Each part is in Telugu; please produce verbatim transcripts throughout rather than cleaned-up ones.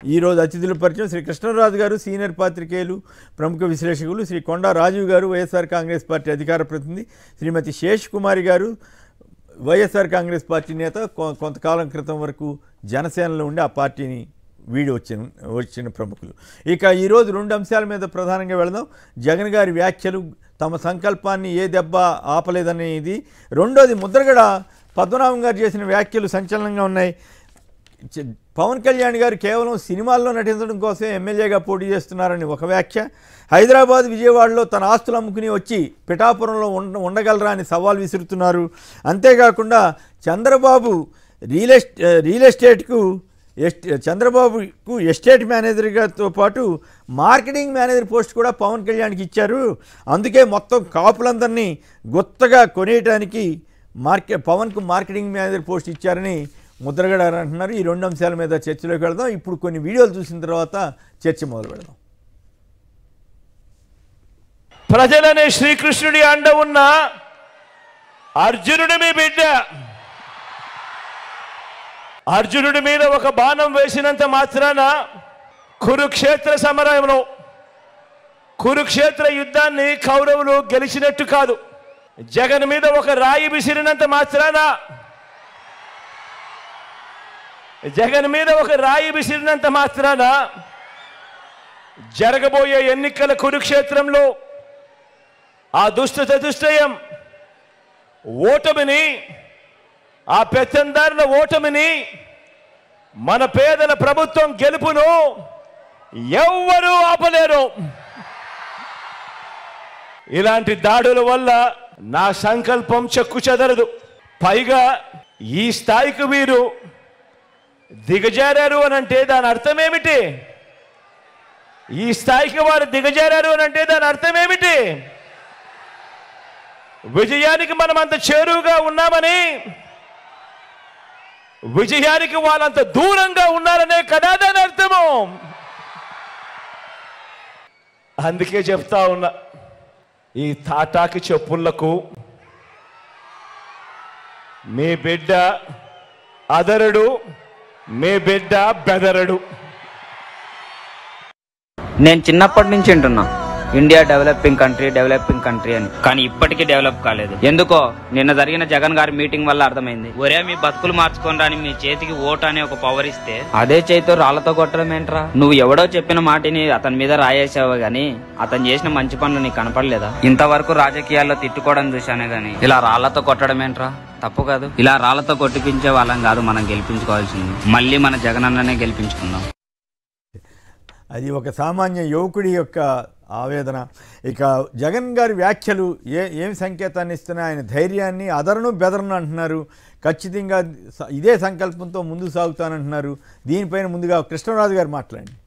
ఈరోజు అతిథుల పరిచయం శ్రీ కృష్ణరాజు గారు, సీనియర్ పాత్రికేయులు, ప్రముఖ విశ్లేషకులు, శ్రీ కొండా రాజీవ్ గారు, వైఎస్ఆర్ కాంగ్రెస్ పార్టీ అధికార ప్రతినిధి, శ్రీమతి శేష్ కుమారి గారు, వైఎస్ఆర్ కాంగ్రెస్ పార్టీ నేత, కొంతకాలం క్రితం వరకు జనసేనలో ఉండి ఆ పార్టీని వీడి వచ్చిన వచ్చిన ప్రముఖులు. ఇక ఈరోజు రెండు అంశాల మీద ప్రధానంగా వెళదాం. జగన్ గారి వ్యాఖ్యలు, తమ సంకల్పాన్ని ఏ దెబ్బ ఆపలేదనేది. రెండోది, ముద్రగడ పద్మనాభం గారు చేసిన వ్యాఖ్యలు సంచలనంగా ఉన్నాయి. పవన్ కళ్యాణ్ గారు కేవలం సినిమాల్లో నటించడం కోసం ఎమ్మెల్యేగా పోటీ చేస్తున్నారని ఒక వ్యాఖ్య, హైదరాబాద్ విజయవాడలో తన ఆస్తులు అమ్ముకుని వచ్చి పిఠాపురంలో ఉండ ఉండగలరా అని సవాల్ విసురుతున్నారు. అంతేకాకుండా చంద్రబాబు రియల్ ఎస్టే రియల్ ఎస్టేట్కు ఎస్టే చంద్రబాబుకు ఎస్టేట్ మేనేజర్గాతో పాటు మార్కెటింగ్ మేనేజర్ పోస్ట్ కూడా పవన్ కళ్యాణ్కి ఇచ్చారు, అందుకే మొత్తం కాపులందరినీ గుత్తగా కొనేయటానికి మార్కెట్ పవన్కు మార్కెటింగ్ మేనేజర్ పోస్ట్ ఇచ్చారని ముద్రగడ అంటున్నారు. ఈ రెండు అంశాల మీద చర్చలోకి వెళదాం. ఇప్పుడు కొన్ని వీడియోలు చూసిన తర్వాత చర్చ మొదలు పెడదాం. ప్రజలనే శ్రీకృష్ణుడి అండ ఉన్న అర్జునుడి మీ బిడ్డ. అర్జునుడి మీద ఒక బాణం వేసినంత మాత్రాన కురుక్షేత్ర సమరంలో కురుక్షేత్ర యుద్ధాన్ని కౌరవులు గెలిచినట్టు కాదు. జగన్ మీద ఒక రాయి విసిరినంత మాత్రాన జగన్ మీద ఒక రాయి విసిరినంత మాత్రాన జరగబోయే ఎన్నికల కురుక్షేత్రంలో ఆ దుష్ట చతుష్టయం ఓటమిని, ఆ పెత్తందారుల ఓటమిని, మన పేదల ప్రభుత్వం గెలుపును ఎవ్వరూ ఆపలేరు. ఇలాంటి దాడుల వల్ల నా సంకల్పం చెక్కు చెదరదు. పైగా ఈ స్థాయికి వీరు దిగజారారు అని అంటే దాని అర్థం ఏమిటి? ఈ స్థాయికి వారు దిగజారారు అని అంటే దాని అర్థం ఏమిటి? విజయానికి మనం అంత చేరువుగా ఉన్నామని, విజయానికి వాళ్ళంత దూరంగా ఉన్నారనే కదా దాని అర్థము. అందుకే చెప్తా ఉన్నా, ఈ తాటాకి చెప్పుళ్లకు మీ బిడ్డ అదరడు, మీ బిడ్డ బెదరడు. నేను చిన్నప్పటి నుంచి వింటున్నా India developing country developing country అని, కానీ ఇప్పటికీ డెవలప్ కాలేదు. ఎందుకో నిన్న జరిగిన జగన్ గారి మీటింగ్ వల్ల అర్థమైంది. ఒరే మీ బతుకులు మార్చుకోని రాని మీ చేతికి ఓటు అనే ఒక పవర్ ఇస్తే అదే చేతితో రాళ్లతో కొట్టడం ఏంట్రా? నువ్వు ఎవడో చెప్పిన మాటిని అతని మీద రాయేసావు గానీ అతను చేసిన మంచి పనులు నీకు కనపడలేదా? ఇంతవరకు రాజకీయాల్లో తిట్టుకోవడం చూశానే గానీ ఇలా రాళ్లతో కొట్టడం ఏంట్రా? తప్పు కాదు. ఇలా రాళ్లతో కొట్టిపించే వాళ్ళం కాదు మనం గెలిపించుకోవాల్సింది. మళ్ళీ మన జగన్ అన్ననే గెలిపించుకుందాం. అది ఒక సామాన్య యువకుడి యొక్క ఆవేదన. ఇక జగన్ గారి వ్యాఖ్యలు ఏ ఏం సంకేతాన్ని ఇస్తున్నాయి? ఆయన ధైర్యాన్ని, అదరను బెదరను అంటున్నారు. ఖచ్చితంగా ఇదే సంకల్పంతో ముందుకు సాగుతానంటున్నారు. దీనిపైన ముందుగా కృష్ణరాజు గారు మాట్లాడండి.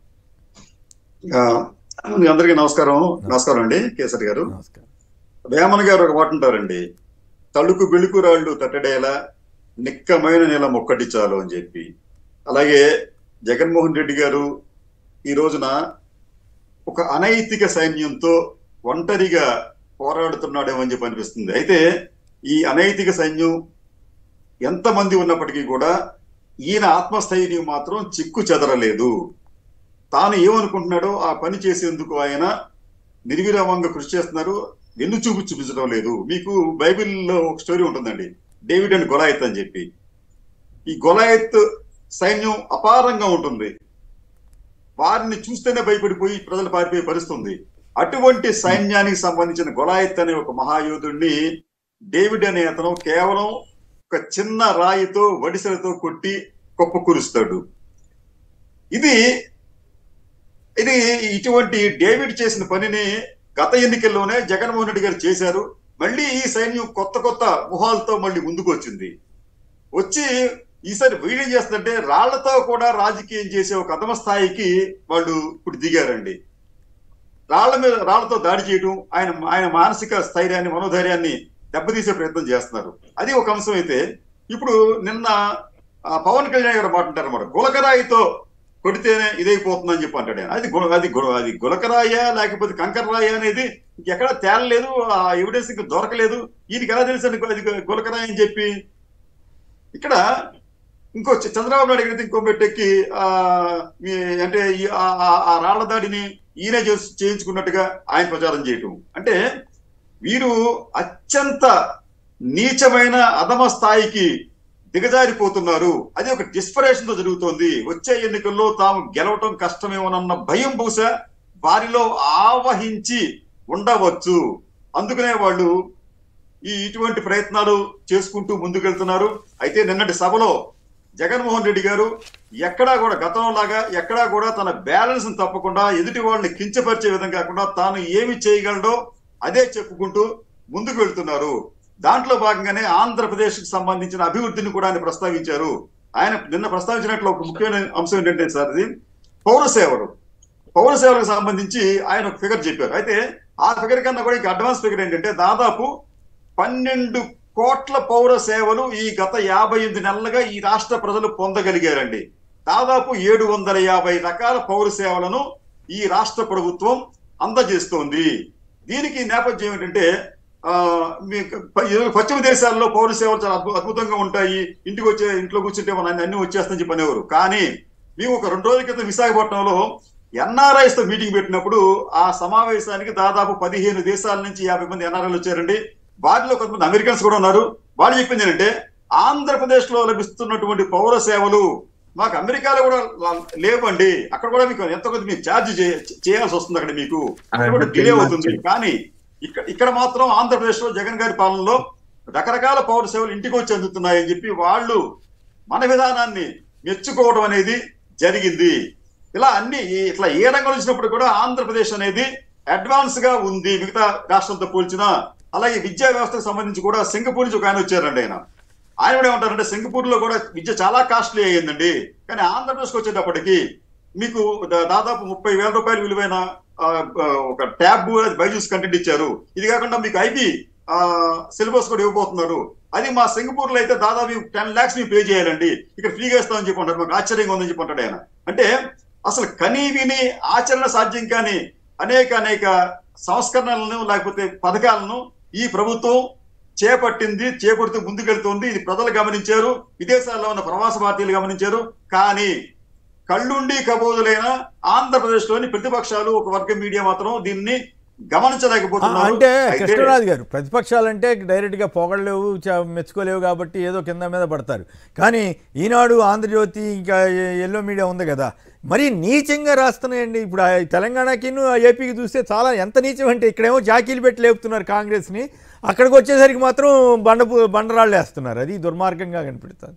అందరికీ నమస్కారం. నమస్కారం అండి కేసరి గారు. నమస్కారం. వేమన గారు ఒక మాట అంటారండి, తలుకు బిలుకు రాళ్ళు తట్టడేలా నిక్కమైన నెల మొక్కటి చాలు అని చెప్పి. అలాగే జగన్మోహన్ రెడ్డి గారు ఈ రోజున ఒక అనైతిక సైన్యంతో ఒంటరిగా పోరాడుతున్నాడేమో అని చెప్పి అనిపిస్తుంది. అయితే ఈ అనైతిక సైన్యం ఎంతమంది ఉన్నప్పటికీ కూడా ఈయన ఆత్మస్థైర్యం మాత్రం చిక్కు చెదరలేదు. తాను ఏమనుకుంటున్నాడో ఆ పని చేసేందుకు ఆయన నిర్విరామంగా కృషి చేస్తున్నారు. వెన్ను చూపు చూపించడం లేదు. మీకు బైబిల్లో ఒక స్టోరీ ఉంటుందండి, డేవిడ్ అండ్ గొలాయత్ అని చెప్పి. ఈ గొలాయత్ సైన్యం అపారంగా ఉంటుంది, వారిని చూస్తేనే భయపడిపోయి ప్రజలు పారిపోయే పరిస్థితుంది. అటువంటి సైన్యానికి సంబంధించిన గొలాయత్ అనే ఒక మహాయోధుడిని డేవిడ్ అనే అతను కేవలం ఒక చిన్న రాయితో వడిసెలతో కొట్టి కుప్పకూరుస్తాడు. ఇది ఇది ఇటువంటి డేవిడ్ చేసిన పనిని గత ఎన్నికల్లోనే జగన్మోహన్ రెడ్డి గారు చేశారు. మళ్ళీ ఈ సైన్యం కొత్త కొత్త ముహాలతో మళ్ళీ ముందుకు వచ్చింది. వచ్చి ఈసారి వీళ్ళు చేస్తుందంటే రాళ్లతో కూడా రాజకీయం చేసే ఒక అధమ స్థాయికి వాళ్ళు ఇప్పుడు దిగారండి. రాళ్ల మీద రాళ్లతో దాడి చేయడం, ఆయన ఆయన మానసిక స్థైర్యాన్ని, మనోధైర్యాన్ని దెబ్బతీసే ప్రయత్నం చేస్తున్నారు. అది ఒక అంశం. అయితే ఇప్పుడు నిన్న పవన్ కళ్యాణ్ గారు మాట్లాడారు అన్నమాట, గులకరాయితో కొడితేనే ఇదైపోతుందని చెప్పి అంటాడు. అది అది అది గులకరాయ లేకపోతే కంకర్రాయ అనేది ఇంకెక్కడా తేలలేదు, ఆ ఎవిడెన్స్ ఇంకా దొరకలేదు. ఈయనకి ఎలా తెలుసు అది గులకరాయ అని చెప్పి. ఇక్కడ ఇంకో చంద్రబాబు నాయుడు అయితే ఇంకో పెట్టెక్కి ఆ అంటే ఆ రాళ్ల దాడిని ఈయనే చేయించుకున్నట్టుగా ఆయన ప్రచారం చేయటం. అంటే వీరు అత్యంత నీచమైన అధమ స్థాయికి దిగజారిపోతున్నారు. అది ఒక డిస్పరేషన్ తో జరుగుతోంది. వచ్చే ఎన్నికల్లో తాము గెలవటం కష్టమేమోనన్న భయం బహుశా వారిలో ఆవహించి ఉండవచ్చు. అందుకనే వాళ్ళు ఈ ఇటువంటి ప్రయత్నాలు చేసుకుంటూ ముందుకెళ్తున్నారు. అయితే నిన్నటి సభలో జగన్మోహన్ రెడ్డి గారు ఎక్కడా కూడా గతంలాగా ఎక్కడా కూడా తన బ్యాలెన్స్ తప్పకుండా ఎదుటి వాళ్ళని కించపరిచే విధంగా కాకుండా తాను ఏమి చేయగలడో అదే చెప్పుకుంటూ ముందుకు వెళ్తున్నారు. దాంట్లో భాగంగానే ఆంధ్రప్రదేశ్ కి సంబంధించిన అభివృద్ధిని కూడా ఆయన ప్రస్తావించారు. ఆయన నిన్న ప్రస్తావించినట్లు ఒక ముఖ్యమైన అంశం ఏంటంటే సార్ ఇది పౌర సేవలు పౌర సేవలకు సంబంధించి ఆయన ఒక ఫిగర్ చెప్పారు. అయితే ఆ ఫిగర్ కన్నా కూడా ఇంకా అడ్వాన్స్ ఫిగర్ ఏంటంటే దాదాపు పన్నెండు కోట్ల పౌర సేవలు ఈ గత యాభై ఎనిమిది నెలలుగా ఈ రాష్ట్ర ప్రజలు పొందగలిగారండి. దాదాపు ఏడు వందల యాభై రకాల పౌర సేవలను ఈ రాష్ట్ర ప్రభుత్వం అందజేస్తోంది. దీనికి నేపథ్యం ఏంటంటే ఆ పశ్చిమ దేశాల్లో పౌర సేవలు చాలా అద్భుతంగా ఉంటాయి, ఇంటికి వచ్చే ఇంట్లో కూర్చుంటే మన అన్ని వచ్చేస్తాయని చెప్పనేవారు. కానీ మేము ఒక రెండు రోజుల క్రితం విశాఖపట్నంలో ఎన్ఆర్ఐస్ తో మీటింగ్ పెట్టినప్పుడు ఆ సమావేశానికి దాదాపు పదిహేను దేశాల నుంచి యాభై మంది ఎన్ఆర్ఐలు వచ్చారండి. వారిలో కొంతమంది అమెరికన్స్ కూడా ఉన్నారు. వాళ్ళు చెప్పింది ఏంటంటే ఆంధ్రప్రదేశ్ లో లభిస్తున్నటువంటి పౌర సేవలు మాకు అమెరికాలో కూడా లేవండి, అక్కడ కూడా మీకు ఎంతో కొంత మీకు ఛార్జ్ చేయాల్సి వస్తుంది, అక్కడ మీకు అక్కడ కూడా డిలే అవుతుంది. కానీ ఇక్కడ ఇక్కడ మాత్రం ఆంధ్రప్రదేశ్ లో జగన్ గారి పాలనలో రకరకాల పౌర సేవలు ఇంటికి వచ్చి అందుతున్నాయని చెప్పి వాళ్ళు మన విధానాన్ని మెచ్చుకోవడం అనేది జరిగింది. ఇలా అన్ని ఇట్లా ఏ రంగంలో వచ్చినప్పుడు కూడా ఆంధ్రప్రదేశ్ అనేది అడ్వాన్స్ గా ఉంది మిగతా రాష్ట్రంతో పోల్చినా. అలాగే విద్యా వ్యవస్థకు సంబంధించి కూడా సింగపూర్ నుంచి ఒక ఆయన వచ్చారండి. ఆయన ఆయన కూడా ఏమంటారంటే సింగపూర్ లో కూడా విద్య చాలా కాస్ట్లీ అయ్యిందండి, కానీ ఆంధ్రప్రదేశ్కి వచ్చేటప్పటికి మీకు దాదాపు ముప్పై వేల రూపాయలు విలువైన ఒక ట్యాబ్ బైజూస్ కంటెంట్ ఇచ్చారు. ఇది కాకుండా మీకు ఐబీ సిలబస్ కూడా ఇవ్వబోతున్నారు. అది మా సింగపూర్ లో అయితే దాదాపు టెన్ లాక్స్ మేము పే చేయాలండి, ఇక్కడ ఫ్రీగా ఇస్తామని చెప్పి ఉంటారు. మాకు ఆశ్చర్యంగా ఉందని చెప్పి ఉంటాడు ఆయన. అంటే అసలు కనీ విని ఆచరణ సాధ్యం కాని అనేక అనేక సంస్కరణలను లేకపోతే పథకాలను ఈ ప్రభుత్వం చేపట్టింది, చేపడుతూ ముందుకెళ్తుంది. ఇది ప్రజలు గమనించారు, విదేశాల్లో ఉన్న ప్రవాస భారతీయులు గమనించారు. కానీ కళ్ళుండి కబోదులైన ఆంధ్రప్రదేశ్ లోని ప్రతిపక్షాలు ఒక వర్గం మీడియా మాత్రం దీన్ని గమనించలేకపోతున్నారు. అంటే కృష్ణరాజు గారు ప్రతిపక్షాలంటే డైరెక్ట్ గా పొగడలేవు, మెచ్చుకోలేవు కాబట్టి ఏదో కింద మీద పడతారు. కానీ ఈనాడు, ఆంధ్రజ్యోతి, ఇంకా ఎల్లో మీడియా ఉంది కదా, మరి నీచంగా రాస్తున్నాయండి. ఇప్పుడు తెలంగాణకి ఏపీకి చూస్తే చాలా ఎంత నీచం అంటే ఇక్కడేమో జాకీలు పెట్టి లేపుతున్నారు కాంగ్రెస్ని, అక్కడికి వచ్చేసరికి మాత్రం బండ బండరాళ్ళు వేస్తున్నారు. అది దుర్మార్గంగా కనిపిస్తుంది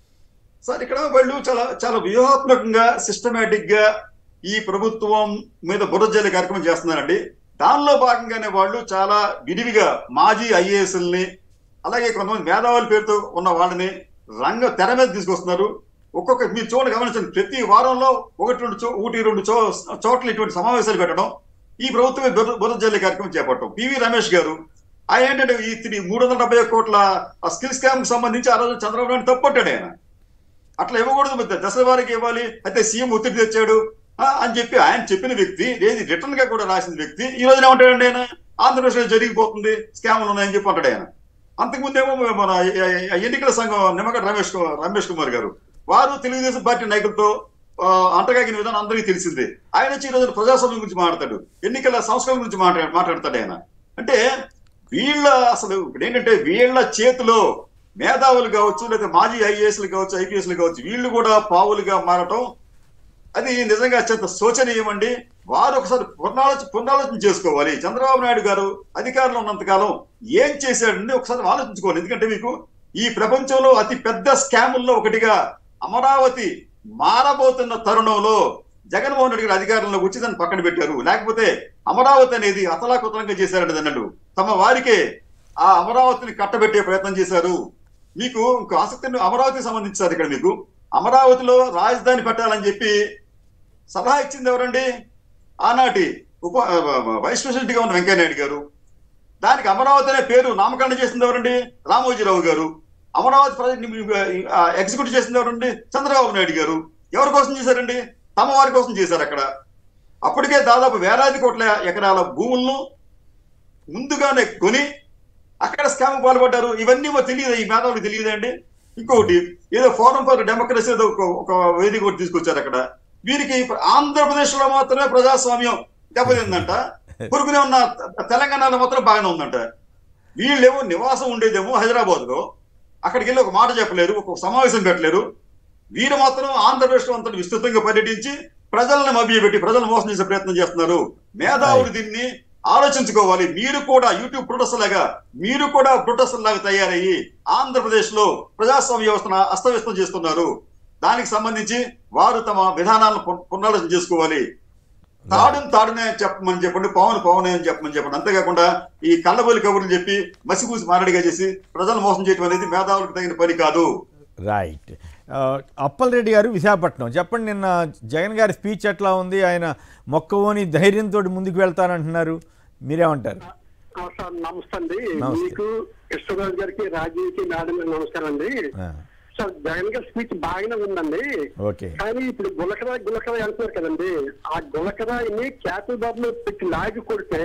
సార్. ఇక్కడ వాళ్ళు చాలా చాలా వ్యూహాత్మకంగా సిస్టమేటిక్ గా ఈ ప్రభుత్వం మీద బురజల్లి కార్యక్రమం చేస్తున్నారండి. దానిలో భాగంగానే వాళ్ళు చాలా విరివిగా మాజీ ఐఏఎస్ని అలాగే కొంతమంది మేధావుల పేరుతో ఉన్న వాళ్ళని రంగ తెర మీద తీసుకొస్తున్నారు. ఒక్కొక్క మీరు చూడండి, గమనించండి, ప్రతి వారంలో ఒకటి రెండు చో ఒకటి రెండు చో చోట్ల ఇటువంటి సమావేశాలు పెట్టడం, ఈ ప్రభుత్వమే బురజల్లి కార్యక్రమం చేపట్టడం. పివి రమేష్ గారు ఆయన ఏంటంటే ఈ మూడు వందల డెబ్బై కోట్ల స్కిల్ స్కామ్ కి సంబంధించి ఆ రోజు చంద్రబాబు నాయుడు తప్పట్టాడు. ఆయన అట్లా ఇవ్వకూడదు, దశల వారికి ఇవ్వాలి, అయితే సీఎం ఒత్తిడి తెచ్చాడు అని చెప్పి ఆయన చెప్పిన వ్యక్తి, ఏది రిటర్న్ గా కూడా రాసిన వ్యక్తి ఈ రోజున ఏమంటాడండి ఆయన, ఆంధ్రప్రదేశ్ లో జరిగిపోతుంది, స్కామ్లు ఉన్నాయని చెప్పి అంటాడు ఆయన. అంతకుముందేమో మన ఎన్నికల సంఘం నిమ్మగడ్డ రమేష్ రమేష్ కుమార్ గారు వారు తెలుగుదేశం పార్టీ నాయకులతో అంటగాగిన విధానం అందరికీ తెలిసిందే. ఆయన వచ్చి ఈ రోజు ప్రజాస్వామ్యం గురించి మాట్లాడతాడు, ఎన్నికల సంస్కరణ గురించి మాట్లా మాట్లాడతాడు ఆయన. అంటే వీళ్ళ అసలు ఇప్పుడు ఏంటంటే వీళ్ళ చేతిలో మేధావులు కావచ్చు, లేదా మాజీ ఐఏఎస్లు కావచ్చు, ఐపీఎస్లు కావచ్చు, వీళ్ళు కూడా పావులుగా మారటం అది నిజంగా అత్యంత శోచనీయమండి. వారు ఒకసారి పునరాలోచన పునరాలోచన చేసుకోవాలి. చంద్రబాబు నాయుడు గారు అధికారంలో ఉన్నంతకాలం ఏం చేశాడని ఒకసారి ఆలోచించుకోవాలి. ఎందుకంటే మీకు ఈ ప్రపంచంలో అతి పెద్ద స్కాముల్లో ఒకటిగా అమరావతి మారబోతున్న తరుణంలో జగన్మోహన్ రెడ్డి గారు అధికారంలోకి వచ్చి దాన్ని పక్కన పెట్టారు. లేకపోతే అమరావతి అనేది అతలాకుతలంగా చేశారండి అన్నట్టు. తమ వారికే ఆ అమరావతిని కట్టబెట్టే ప్రయత్నం చేశారు. మీకు ఇంకో ఆసక్తిని అమరావతికి సంబంధించారు. ఇక్కడ మీకు అమరావతిలో రాజధాని పెట్టాలని చెప్పి సలహా ఇచ్చింది ఎవరండి? ఆనాటి ఉప వైస్ ప్రెసిడెంట్ గా ఉన్న వెంకయ్యనాయుడు గారు. దానికి అమరావతి అనే పేరు నామకరణం చేసింది ఎవరండి? రామోజీరావు గారు. అమరావతి ప్రాజెక్ట్ ఎగ్జిక్యూట్ చేసింది ఎవరండి? చంద్రబాబు నాయుడు గారు. ఎవరి కోసం చేశారండి? తమ వారి కోసం చేశారు. అక్కడ అప్పటికే దాదాపు వేలాది కోట్ల ఎకరాల భూములను ముందుగానే కొని అక్కడ స్కామ్ పాల్పడ్డారు. ఇవన్నీ తెలియదు, ఈ మేధావులకు తెలియదండి. ఇంకొకటి ఏదో ఫోరం ఫర్ డెమోక్రసీ ఏదో ఒక వేదిక ఒకటి తీసుకొచ్చారు అక్కడ. వీరికి ఆంధ్రప్రదేశ్ లో మాత్రమే ప్రజాస్వామ్యం దెబ్బతిందంట, పొరుగునే ఉన్న తెలంగాణలో మాత్రం బాగానే ఉందంట. వీళ్ళేమో నివాసం ఉండేదేమో హైదరాబాద్ లో, అక్కడికి వెళ్ళి ఒక మాట చెప్పలేరు, ఒక సమావేశం పెట్టలేరు. వీరు మాత్రం ఆంధ్రప్రదేశ్ లో అంతా విస్తృతంగా పర్యటించి ప్రజలను మభ్యపెట్టి ప్రజలను మోసం చేసే ప్రయత్నం చేస్తున్నారు. మేధావులు దీన్ని ఆలోచించుకోవాలి. మీరు కూడా యూట్యూబ్ ప్రొటెస్టర్ లాగా మీరు కూడా ప్రొటెస్టర్ లాగా తయారయ్యి ఆంధ్రప్రదేశ్ లో ప్రజాస్వామ్య వ్యవస్థను అస్తవ్యస్తం చేస్తున్నారు. దానికి సంబంధించి వారు తమ విధానాలను పునరాలోచన చేసుకోవాలి. తాడుని తాడునే చెప్పమని చెప్పండి, పవన్ పవనే అని చెప్పమని చెప్పండి. అంతేకాకుండా ఈ కళ్ళబొలి కబుర్లు చెప్పి మసిపూసి మారడిగా చేసి ప్రజలు మోసం చేయడం అనేది మేధావులకు తగిన పని కాదు. రైట్. అప్పలరెడ్డి గారు విశాఖపట్నం, చెప్పండి, నిన్న జగన్ గారి స్పీచ్ ఎట్లా ఉంది? ఆయన మొక్కవోని ధైర్యంతో ముందుకు వెళ్తానంటున్నారు, మీరేమంటారు? సార్ నమస్తే అండి. మీకు కృష్ణరాజు గారికి, రాజీవ్కి, మేడం గారికి నమస్కారం అండి. సార్ జగన్ గారి స్పీచ్ బాగానే ఉందండి. కానీ ఇప్పుడు గులకరా గులకరా అంటున్నారు కదండి, ఆ గులకరాయిని క్యాపిటల్ బాబులో పెట్టి లాగి కొడితే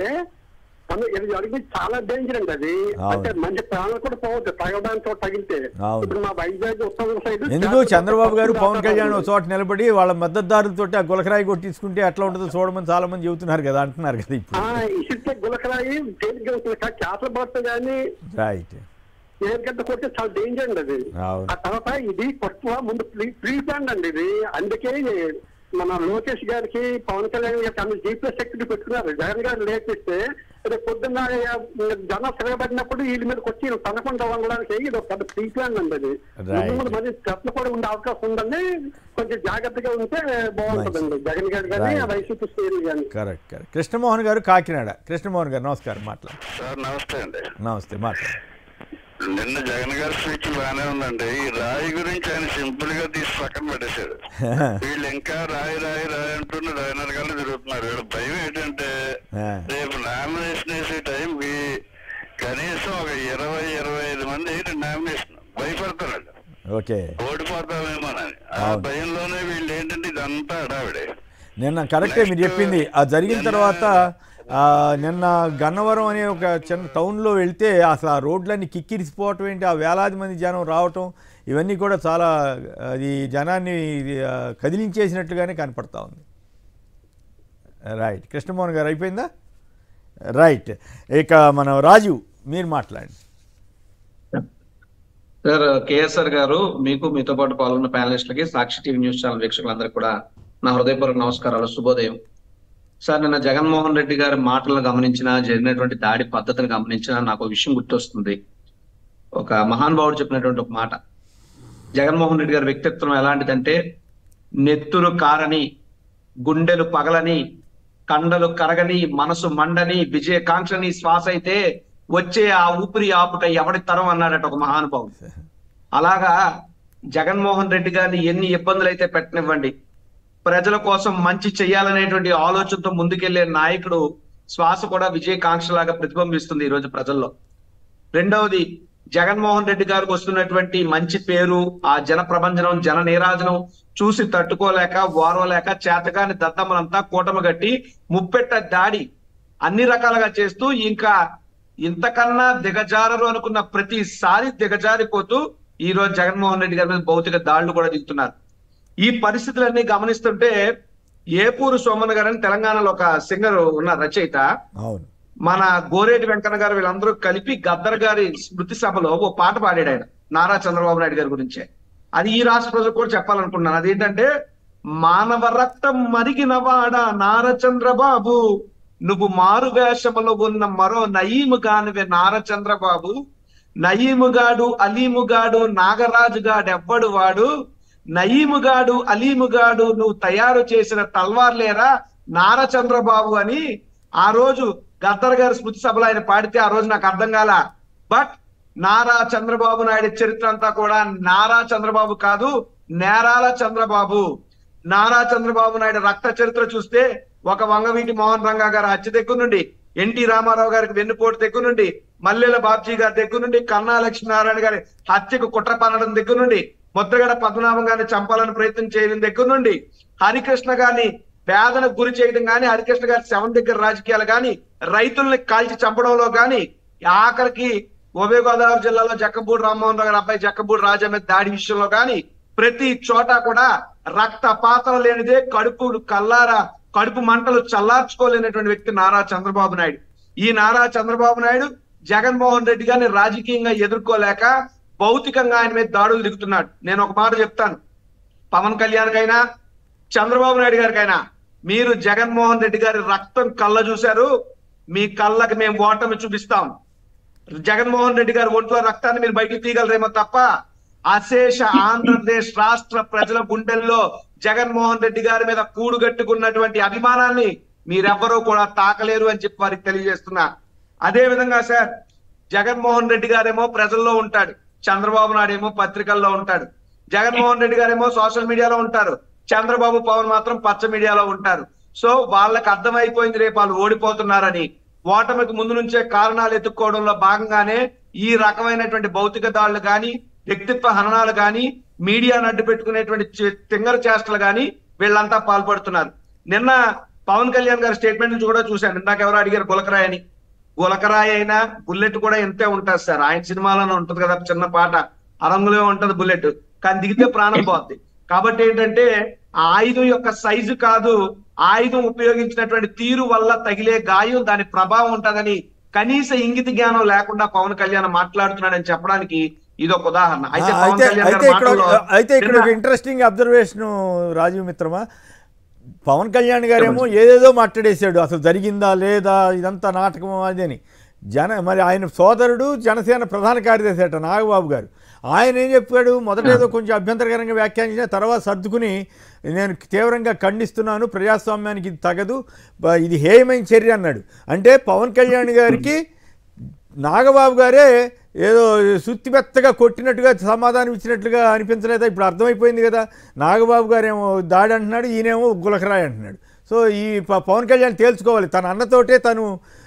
ఇది చాలా డేంజర్ అండి. అది అంటే మంచి ప్రాణాలు కూడా పోవద్దు తగడానికి తగిలితే. ఇప్పుడు మా వైజాగ్ ఉత్తర సైడ్ ఎందుకు చంద్రబాబు గారు పవన్ కళ్యాణ్ ఒక చోట నిలబడి వాళ్ళ మద్దతుదారులతో ఆ గులకరాయి కొట్టించుకుంటే ఎట్లా ఉంటుందో చూడమని చాలా మంది చెబుతున్నారు కదా, అంటున్నారు కదా. ఇప్పుడు ఇసిరితే గులకరాయి తేలిగ్గా ఉంటుంది, క్యాపిటల్ బాబు కానీ రైట్ ఏకంటే కొడితే చాలా డేంజర్ అండి అది. ఆ తర్వాత ఇది కొత్త ముందు ప్రీ ప్లాన్ అండి ఇది. అందుకే మన లోకేష్ గారికి, పవన్ కళ్యాణ్ గారికి అన్ని జీపీఎస్ సెక్యూరిటీ పెట్టుకున్నారు. జగన్ గారు లేపిస్తే రేపు పొద్దున్న జనం తిరగబడినప్పుడు వీళ్ళ మీదకి వచ్చి తనకుండా ఉండడానికి ఇది ఒక పెద్ద ప్రీ ప్లాన్ అండి అది. ముందు మంది చర్చలు కూడా ఉండే అవకాశం ఉందండి. కొంచెం జాగ్రత్తగా ఉంటే బాగుంటుందండి జగన్ గారు కానీ వైసీపీ శ్రేణులు కానీ. Correct correct. కృష్ణమోహన్ గారు కాకినాడ. కృష్ణమోహన్ గారు నమస్కారం, మాట్లాడు. నమస్తే అండి. నమస్తే, మాట్లాడు. నిన్న జగన్ గారి స్పీచ్ బాగానే ఉందండి. ఈ రాయి గురించి ఆయన సింపుల్ గా తీసి పక్కన పెట్టేశాడు. వీళ్ళు ఇంకా రాయి రాయి రాయి అంటున్న రాయనరకాలు తిరుగుతున్నారు. వీళ్ళ భయం ఏంటంటే రేపు నామినేషన్ వేసే టైంకి కనీసం ఒక ఇరవై ఇరవై ఐదు మంది నామినేషన్ భయపడతారండి, ఓడిపోతామేమోనని. ఆ భయంలోనే వీళ్ళు ఏంటంటే ఇదంతా అడావిడే. నిన్న కరెక్టే మీరు చెప్పింది. ఆ జరిగిన తర్వాత నిన్న గన్నవరం అనే ఒక చిన్న టౌన్లో వెళ్తే అసలు ఆ రోడ్లన్నీ కిక్కిరిసిపోవటం ఏంటి, ఆ వేలాది మంది జనం రావటం, ఇవన్నీ కూడా చాలా అది జనాన్ని కదిలించేసినట్లుగానే కనపడతా ఉంది. రైట్. కృష్ణమోహన్ గారు అయిపోయిందా? రైట్. ఇక మన రాజు మీరు మాట్లాడండి. సార్ కేఎస్ఆర్ గారు, మీకు మీతో పాటు పాల్గొన్న ప్యానలిస్టులకి, సాక్షి టీవీ న్యూస్ ఛానల్ వీక్షకులందరికీ కూడా నా హృదయపూర్వక నమస్కారాలు, శుభోదయం. సార్ నిన్న జగన్మోహన్ రెడ్డి గారి మాటలను గమనించిన, జరిగినటువంటి దాడి పద్ధతిని గమనించిన నాకు ఒక విషయం గుర్తొస్తుంది. ఒక మహానుభావుడు చెప్పినటువంటి ఒక మాట, జగన్మోహన్ రెడ్డి గారి వ్యక్తిత్వం ఎలాంటిదంటే నెత్తురు కారని, గుండెలు పగలని, కండలు కరగని, మనసు మండని, విజయకాంక్షని శ్వాస అయితే వచ్చే ఆ ఊపిరి ఆపుట ఎవడి తరం అన్నాడట ఒక మహానుభావుడు. అలాగా జగన్మోహన్ రెడ్డి గారిని ఎన్ని ఇబ్బందులు అయితే పెట్టనివ్వండి, ప్రజల కోసం మంచి చెయ్యాలనేటువంటి ఆలోచనతో ముందుకెళ్లే నాయకుడు శ్వాస కూడా విజయకాంక్షలాగా ప్రతిబింబిస్తుంది ఈ రోజు ప్రజల్లో. రెండవది, జగన్మోహన్ రెడ్డి గారికి వస్తున్నటువంటి మంచి పేరు, ఆ జన ప్రభంజనం, జన నీరాజనం చూసి తట్టుకోలేక, ఓర్వలేక చేతగాని దద్దమ్మలంతా కూటమి గట్టి ముప్పెట్ట దాడి అన్ని రకాలుగా చేస్తూ ఇంకా ఇంతకన్నా దిగజారరు అనుకున్న ప్రతిసారి దిగజారిపోతూ ఈ రోజు జగన్మోహన్ రెడ్డి గారి మీద భౌతిక దాడులు కూడా దిగుతున్నారు. ఈ పరిస్థితులన్నీ గమనిస్తుంటే ఏపూరు సోమన్ గారు అని తెలంగాణలో ఒక సింగర్ ఉన్న రచయిత, మన గోరేటి వెంకన్న గారు వీళ్ళందరూ కలిపి గద్దర్ గారి స్మృతి సభలో ఓ పాట పాడాడు ఆయన నారా చంద్రబాబు నాయుడు గారి గురించే. అది ఈ రాష్ట్ర ప్రజలకు కూడా చెప్పాలనుకున్నాను. అదేంటంటే, మానవ రక్తం మరిగిన వాడ నార చంద్రబాబు, నువ్వు మారు వేషములో ఉన్న మరో నయీముగానివే నార చంద్రబాబు, నయీముగాడు అలీముగాడు నాగరాజుగాడు ఎవ్వడు వాడు, నయీముగాడు అలీముగాడు నువ్వు తయారు చేసిన తల్వార్లేరా నార చంద్రబాబు అని ఆ రోజు గద్దర్ గారి స్మృతి సభలో ఆయన పాడితే ఆ రోజు నాకు అర్థం కాల. బట్ నారా చంద్రబాబు నాయుడు చరిత్ర అంతా కూడా నారా చంద్రబాబు కాదు, నేరాల చంద్రబాబు. నారా చంద్రబాబు నాయుడు రక్త చరిత్ర చూస్తే ఒక వంగవీటి మోహన్ రంగా గారి హత్య దగ్గర నుండి, ఎన్టీ రామారావు గారికి వెన్నుపోటు దగ్గర నుండి, మల్లెల బాబ్జీ గారి దగ్గర నుండి, కన్నా లక్ష్మీనారాయణ గారి హత్యకు కుట్ర పన్నడం దగ్గర నుండి, ముద్రగడ పద్మనాభం గారిని చంపాలని ప్రయత్నం చేయడం దగ్గర నుండి, హరికృష్ణ గారిని పేదలకు గురి చేయడం కానీ, హరికృష్ణ గారి శవం దగ్గర రాజకీయాలు కానీ, రైతుల్ని కాల్చి చంపడంలో కానీ, ఆఖరికి ఉభయ గోదావరి జిల్లాలో జక్కబూడి రామ్మోహన్ రావు గారి అబ్బాయి జక్కబూడి రాజా మీద దాడి విషయంలో కానీ ప్రతి చోట కూడా రక్త పాత్ర లేనిదే కడుపు కల్లారా కడుపు మంటలు చల్లార్చుకోలేనటువంటి వ్యక్తి నారా చంద్రబాబు నాయుడు. ఈ నారా చంద్రబాబు నాయుడు జగన్మోహన్ రెడ్డి గారిని రాజకీయంగా ఎదుర్కోలేక భౌతికంగా ఆయన మీద దాడులు దిగుతున్నాడు. నేను ఒక మాట చెప్తాను, పవన్ కళ్యాణ్ కైనా చంద్రబాబు నాయుడు గారికైనా, మీరు జగన్మోహన్ రెడ్డి గారి రక్తం కళ్ళ చూశారు, మీ కళ్ళకి మేము ఓటమి చూపిస్తాం. జగన్మోహన్ రెడ్డి గారి ఒంట్లో రక్తాన్ని మీరు బయటికి తీయగలరేమో తప్ప అశేష ఆంధ్రప్రదేశ్ రాష్ట్ర ప్రజల గుండెల్లో జగన్మోహన్ రెడ్డి గారి మీద కూడుగట్టుకున్నటువంటి అభిమానాన్ని మీరెవ్వరూ కూడా తాకలేరు అని చెప్పి వారికి తెలియజేస్తున్నా. అదే విధంగా సార్, జగన్మోహన్ రెడ్డి గారేమో ప్రజల్లో ఉంటాడు, చంద్రబాబు నాయుడు ఏమో పత్రికల్లో ఉంటాడు. జగన్మోహన్ రెడ్డి గారేమో సోషల్ మీడియాలో ఉంటారు, చంద్రబాబు పవన్ మాత్రం పచ్చ మీడియాలో ఉంటారు. సో వాళ్ళకి అర్థమైపోయింది రేపు వాళ్ళు ఓడిపోతున్నారని. ఓటమికి ముందు నుంచే కారణాలు ఎత్తుక్కోవడంలో భాగంగానే ఈ రకమైనటువంటి భౌతిక దాడులు కానీ, వ్యక్తిత్వ హననాలు కానీ, మీడియాను అడ్డు పెట్టుకునేటువంటి తింగర చేష్టలు కానీ వీళ్ళంతా పాల్పడుతున్నారు. నిన్న పవన్ కళ్యాణ్ గారి స్టేట్మెంట్ నుంచి కూడా చూశాను. ఇందాక ఎవరో అడిగారు గులకరాయ్ అని. గులకరాయ్ అయినా బుల్లెట్ కూడా ఎంతే ఉంటుంది సార్. ఆయన సినిమాలోనే ఉంటది కదా చిన్న పాట, అరంగులో ఉంటది బుల్లెట్, కానీ దిగితే ప్రాణం పోద్ది. కాబట్టి ఏంటంటే ఆయుధం యొక్క సైజు కాదు, ఆయుధం ఉపయోగించినటువంటి తీరు వల్ల తగిలే గాయం దాని ప్రభావం ఉంటదని కనీస ఇంగిత జ్ఞానం లేకుండా పవన్ కళ్యాణ్ మాట్లాడుతున్నాడని చెప్పడానికి ఇది ఒక ఉదాహరణ. అయితే పవన్ కళ్యాణ్ అయితే ఇక్కడ ఒక ఇంట్రెస్టింగ్ అబ్జర్వేషన్ రాజీవ్ మిత్రమా, పవన్ కళ్యాణ్ గారేమో ఏదేదో మాట్లాడేశాడు, అసలు జరిగిందా లేదా ఇదంతా నాటకం అదని. జన మరి ఆయన సోదరుడు జనసేన ప్రధాన కార్యదర్శి అట నాగబాబు గారు, ఆయన ఏం చెప్పాడు, మొదటేదో కొంచెం అభ్యంతరకరంగా వ్యాఖ్యానించిన తర్వాత సర్దుకుని నేను తీవ్రంగా ఖండిస్తున్నాను, ప్రజాస్వామ్యానికి ఇది తగదు, ఇది హేయమైన చర్య అన్నాడు. అంటే పవన్ కళ్యాణ్ గారికి నాగబాబు గారే ఏదో సుత్తిమెత్తగా కొట్టినట్టుగా సమాధానం ఇచ్చినట్లుగా అనిపించలేదా? ఇప్పుడు అర్థమైపోయింది కదా, నాగబాబు గారేమో దాడి అంటున్నాడు, ఈయనేమో గులకరాయి అంటున్నాడు. సో ఈ పవన్ కళ్యాణ్ తేల్చుకోవాలి, తన అన్నతోటే తను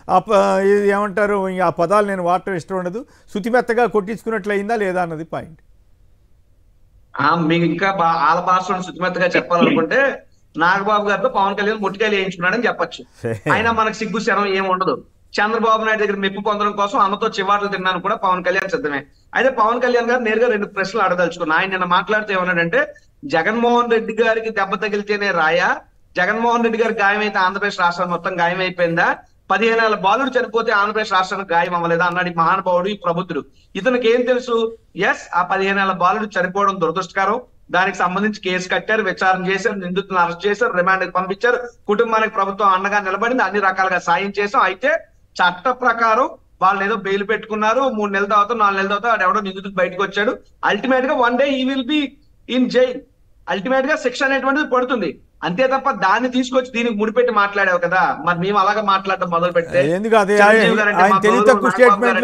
ఏమంటారు ఆ పదాలు నేను వాడటం ఇష్టం ఉండదు, శుతిమెత్తగా కొట్టించుకున్నట్లు అయిందా లేదా అన్నది పాయింట్. మీకు ఇంకా వాళ్ళ భాషలో శుతిమెత్తగా చెప్పాలనుకుంటే నాగబాబు గారితో పవన్ కళ్యాణ్ ముట్టికాయలు వేయించుకున్నాడని చెప్పొచ్చు. అయినా మనకు సిగ్గు శరం ఏమి ఉండదు. చంద్రబాబు నాయుడు దగ్గర మెప్పు పొందడం కోసం అన్నతో చివాట్లు తిన్నాను కూడా పవన్ కళ్యాణ్ సిద్ధమే. అయితే పవన్ కళ్యాణ్ గారు నేరుగా రెండు ప్రశ్నలు అడగదలుచుకున్నా. ఆయన నిన్న మాట్లాడుతూ ఏమన్నాడంటే, జగన్మోహన్ రెడ్డి గారికి దెబ్బ తగిలితేనే రాయా, జగన్మోహన్ రెడ్డి గారికి గాయమైతే ఆంధ్రప్రదేశ్ రాష్ట్రం మొత్తం గాయమైపోయిందా, పదిహేను ఏళ్ళ బాలుడు చనిపోతే ఆంధ్రప్రదేశ్ రాష్ట్రానికి గాయం అవ్వలేదా అన్నాడు ఈ మహానుభావుడు, ఈ ప్రబుద్ధుడు. ఇతనికి ఏం తెలుసు? ఎస్, ఆ పదిహేను ఏళ్ళ బాలుడు చనిపోవడం దురదృష్టకరం, దానికి సంబంధించి కేసు కట్టారు, విచారణ చేశారు, నిందితులను అరెస్ట్ చేశారు, రిమాండ్కి పంపించారు, కుటుంబానికి ప్రభుత్వం అండగా నిలబడింది, అన్ని రకాలుగా సాయం చేశాం. అయితే చట్ట ప్రకారం వాళ్ళని ఏదో బెయిల్ పెట్టుకున్నారు, మూడు నెలల తర్వాత నాలుగు నెలల తర్వాత వాడు ఎవడో నిందితుడు బయటకు వచ్చాడు. అల్టిమేట్ గా one day he will be in jail, ultimate గా శిక్ష అనేటువంటిది పడుతుంది. అంతే తప్ప దాన్ని తీసుకొచ్చి దీనికి ముడిపెట్టి మాట్లాడావు కదా, మరి మేము అలాగా మాట్లాడటం మొదలు పెడితే ఎందుకు అదే ఆయన తెలివి తక్కువ స్టేట్మెంట్లు,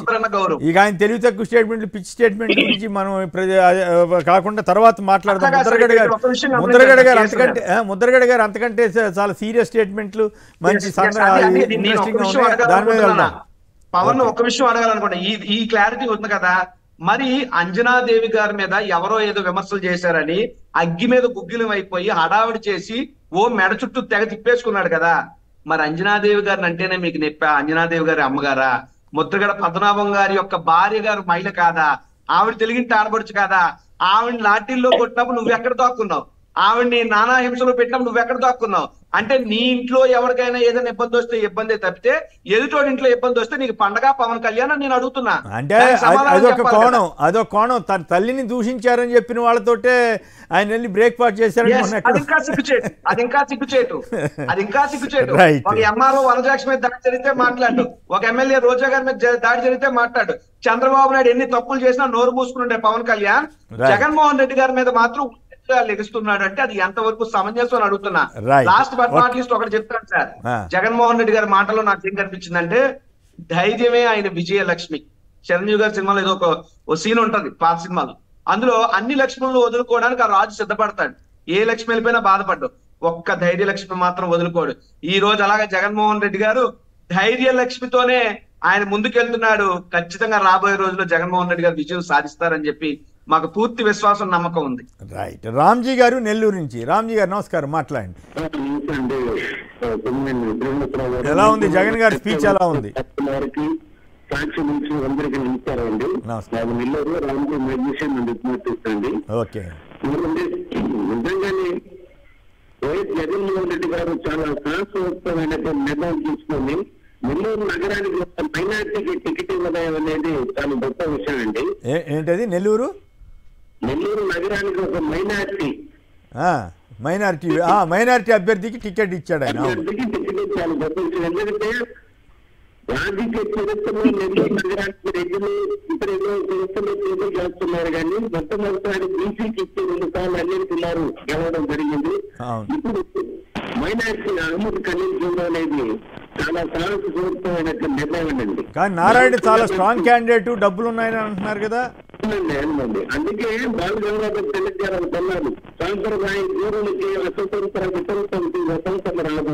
ఇక ఆయన తెలివి తక్కువ స్టేట్మెంట్లు పిచ్చి స్టేట్మెంట్ గురించి మనం కాకుండా తర్వాత మాట్లాడదాం. ముద్రగడ గారు ముద్రగడ గారు అంతకంటే ముద్రగడ గారు అంతకంటే చాలా సీరియస్ స్టేట్మెంట్లు మంచి ఇంట్రెస్టింగ్ దాని మీద వెళ్దాం. పవన్ ఒక విషయం అడగాలనుకోండి, ఈ ఈ క్లారిటీ ఉంది కదా. మరి అంజనాదేవి గారి మీద ఎవరో ఏదో విమర్శలు చేశారని అగ్గి మీద గుగ్గిలం అయిపోయి హడావిడి చేసి ఓ మెడ చుట్టూ తెగ తిప్పేసుకున్నాడు కదా. మరి అంజనాదేవి గారిని అంటేనే మీకు నొప్పా? అంజనాదేవి గారి అమ్మగారా? ముద్రగడ పద్మనాభం గారి యొక్క భార్య గారు మహిళ కాదా? ఆవిడ తెలుగింటి ఆడబడుచు కాదా? ఆవిడ లాఠీల్లో కొట్టినప్పుడు నువ్వు ఎక్కడ దాక్కున్నావు? ఆవిడ్ని నానా హింసలో పెట్టినప్పుడు నువ్వు ఎక్కడ దాక్కున్నావు? అంటే నీ ఇంట్లో ఎవరికైనా ఏదైనా ఇబ్బంది వస్తే ఇబ్బంది తప్పితే ఎదుటోడి ఇంట్లో ఇబ్బంది వస్తే నీకు పండగ పవన్ కళ్యాణ్ నేను అడుగుతున్నా. అంటే అదొక కోణం, అదొక కోణం. తన తల్లిని దూషించారని చెప్పిన వాళ్ళతోటే ఆయన వెళ్ళి బ్రేక్ఫాస్ట్ చేశారని అది ఇంకా సిగ్గుచేటు, అది ఇంకా సిగ్గుచేటు, అది ఇంకా సిగ్గుచేటు. ఒక ఎంఆర్ఓ వనజాక్షి మీద దాడి జరిగితే మాట్లాడు, ఒక ఎమ్మెల్యే రోజా గారి మీద దాడి జరిగితే మాట్లాడు. చంద్రబాబు నాయుడు ఎన్ని తప్పులు చేసినా నోరు మూసుకుంటే పవన్ కళ్యాణ్ జగన్మోహన్ రెడ్డి గారి మీద మాత్రం లెగుస్తున్నాడు అంటే అది ఎంతవరకు సమంజసం అని అడుగుతున్నా. లాస్ట్ బట్ నాట్ లీస్ట్ ఒకటి చెప్తాను సార్, జగన్మోహన్ రెడ్డి గారి మాటలో నాకు ఏం కనిపించిందంటే ధైర్యమే ఆయన విజయలక్ష్మి. చిరంజీవి గారి సినిమాలో ఏదో ఒక సీన్ ఉంటది పాత సినిమాలో, అందులో అన్ని లక్ష్మణులు వదులుకోవడానికి ఆ రాజు సిద్ధపడతాడు, ఏ లక్ష్మి వెళ్ళిపోయినా బాధపడ్డు, ఒక్క ధైర్య లక్ష్మి మాత్రం వదులుకోడు. ఈ రోజు అలాగే జగన్మోహన్ రెడ్డి గారు ధైర్య లక్ష్మితోనే ఆయన ముందుకెళ్తున్నాడు. ఖచ్చితంగా రాబోయే రోజుల్లో జగన్మోహన్ రెడ్డి గారు విజయం సాధిస్తారని చెప్పి మాకు పూర్తి విశ్వాసం నమ్మకం ఉంది. రైట్. రామ్జీ గారు నెల్లూరు నుంచి. రామ్జీ గారు నమస్కారం, మాట్లాడండి. ఎలా ఉంది జగన్ గారి స్పీచ్? ఎలా ఉంది? సాక్షి నుంచి అందరికీ నమస్కారం అండి. నాకు నెల్లూరు రాంజీ మ్యూజిషియన్ అండి విజ్ఞప్తిస్తుంది. ఓకే, నిజంగానే వైఎస్ జగన్మోహన్ రెడ్డి గారు చాలా సాహసోక్తమైన నిర్ణయం తీసుకొని నెల్లూరు నగరానికి ఒక మైనార్టీకి టికెట్ ఇవ్వడం అనేది చాలా గొప్ప విషయం అండి. ఏంటది? నెల్లూరు నెల్లూరు నగరానికి ఒక మైనార్టీ మైనార్టీ మైనార్టీ అభ్యర్థికి టికెట్ ఇచ్చాడు ఆయన. అభ్యర్థికి టికెట్ ఇచ్చారు గొప్ప విషయం. ఎందుకంటే రాజకీయ చరిత్రలో నెల్లూరు నగరానికి రెడ్డిలు ఇతర ఎన్నో సంస్థలు పోటీ చేస్తున్నారు కానీ మొట్టమొదటిసారి బీసీకి ఇచ్చి రెండు సార్లు అన్నింటిన్నారు గెలవడం జరిగింది. ఇప్పుడు మైనార్టీ అహ్మద్ ఖలీల్ అనేది చాలా సాహసపూర్వకమైన నిర్ణయం అండి. కానీ నారాయణ చాలా స్ట్రాంగ్ క్యాండిడేట్, డబ్బులు ఉన్నాయని అంటున్నారు కదా. అవునండి, అందుకే బాలగంగాధర్ తిలక్ గారు అనుకున్నారు సాంప్రదాయ గూరులకి అస్వతంత్ర వితంత్రానికి వసంతం రాదు,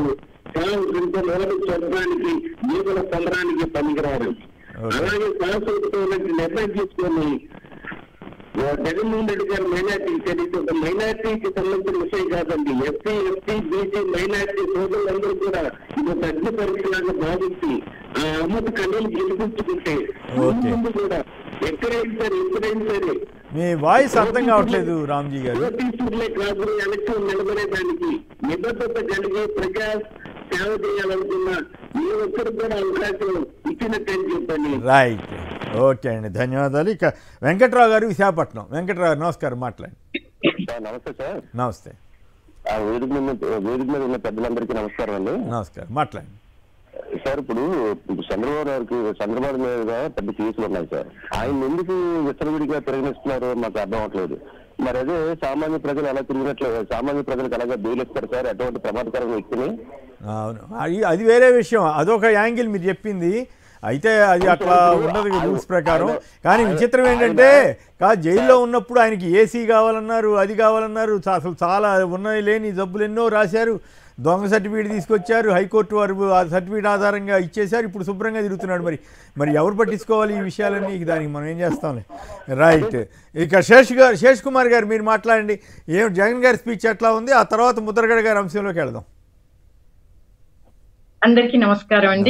స్వర్గానికి జీవుల సంబరానికి పనికిరారు. అలాగే శాశ్వతమైన నిర్ణయం తీసుకొని జగన్మోహన్ రెడ్డి గారు మైనార్టీకి తెలియదు. ఒక మైనార్టీకి సంబంధించిన విషయం కాదండి. ఎస్సీ ఎస్టీ బీసీ మైనార్టీ సోదరులందరూ కూడా ఇది ఒక అగ్ని పరీక్షలాగా భావించి ఆ అమ్మకు కన్నీళ్ళు గెలిపించుకుంటే ముందు కూడా ఎక్కడైనా సరే ఎప్పుడైనా సరే. మీ వాయిస్ అర్థం కావట్లేదు రామ్జీ గారు. నోటీసులే కాదు, ఎలక్షన్ నిలబడేదానికి నిబద్ధత కలిగి ప్రజా సేవ చేయాలనుకున్న ఏ ఒక్కరు కూడా అవకాశం ఇచ్చినట్టని చెప్పండి. రైట్, ఓకే అండి, ధన్యవాదాలు. ఇక వెంకట్రావు గారు విశాఖపట్నం. వెంకట్రావు గారు నమస్కారం, మాట్లాడండి. నమస్తే సార్. నమస్తే. వేదిక మీద వేదిక మీద ఉన్న పెద్దలందరికీ నమస్కారం అండి. నమస్కారం, మాట్లాడండి సార్. ఇప్పుడు చంద్రబాబు గారికి చంద్రబాబు మీద పెద్ద కేసులు ఉన్నాయి సార్. ఆయన ఎందుకు విచ్చలవిడిగా పరిగణిస్తున్నారో మాకు అర్థం అవట్లేదు. మరి అదే సామాన్య ప్రజలు ఎలా తిరిగినట్లేదు, సామాన్య ప్రజలకు అలాగే బెయిల్ ఇస్తారు సార్ అటువంటి ప్రమాదకరమైన వ్యక్తిని. అవును, అది వేరే విషయం, అదొక యాంగిల్ మీరు చెప్పింది. అయితే అది అట్లా ఉండదు రూల్స్ ప్రకారం. కానీ విచిత్రం ఏంటంటే కాదు, జైల్లో ఉన్నప్పుడు ఆయనకి ఏసీ కావాలన్నారు, అది కావాలన్నారు, అసలు చాలా ఉన్నాయి లేని జబ్బులు ఎన్నో రాశారు, దొంగ సర్టిఫికేట్ తీసుకొచ్చారు, హైకోర్టు వారు ఆ సర్టిఫికేట్ ఆధారంగా ఇచ్చేశారు, ఇప్పుడు శుభ్రంగా తిరుగుతున్నాడు. మరి మరి ఎవరు పట్టించుకోవాలి ఈ విషయాలన్నీ? దానికి మనం ఏం చేస్తాంలే. రైట్, ఇక శేష్ గారు శేష్ కుమార్ గారు మీరు మాట్లాడండి. ఏం జగన్ గారి స్పీచ్ ఎట్లా ఉంది, ఆ తర్వాత ముద్రగడ గారి అంశంలోకి వెళదాం. అందరికీ నమస్కారం అండి.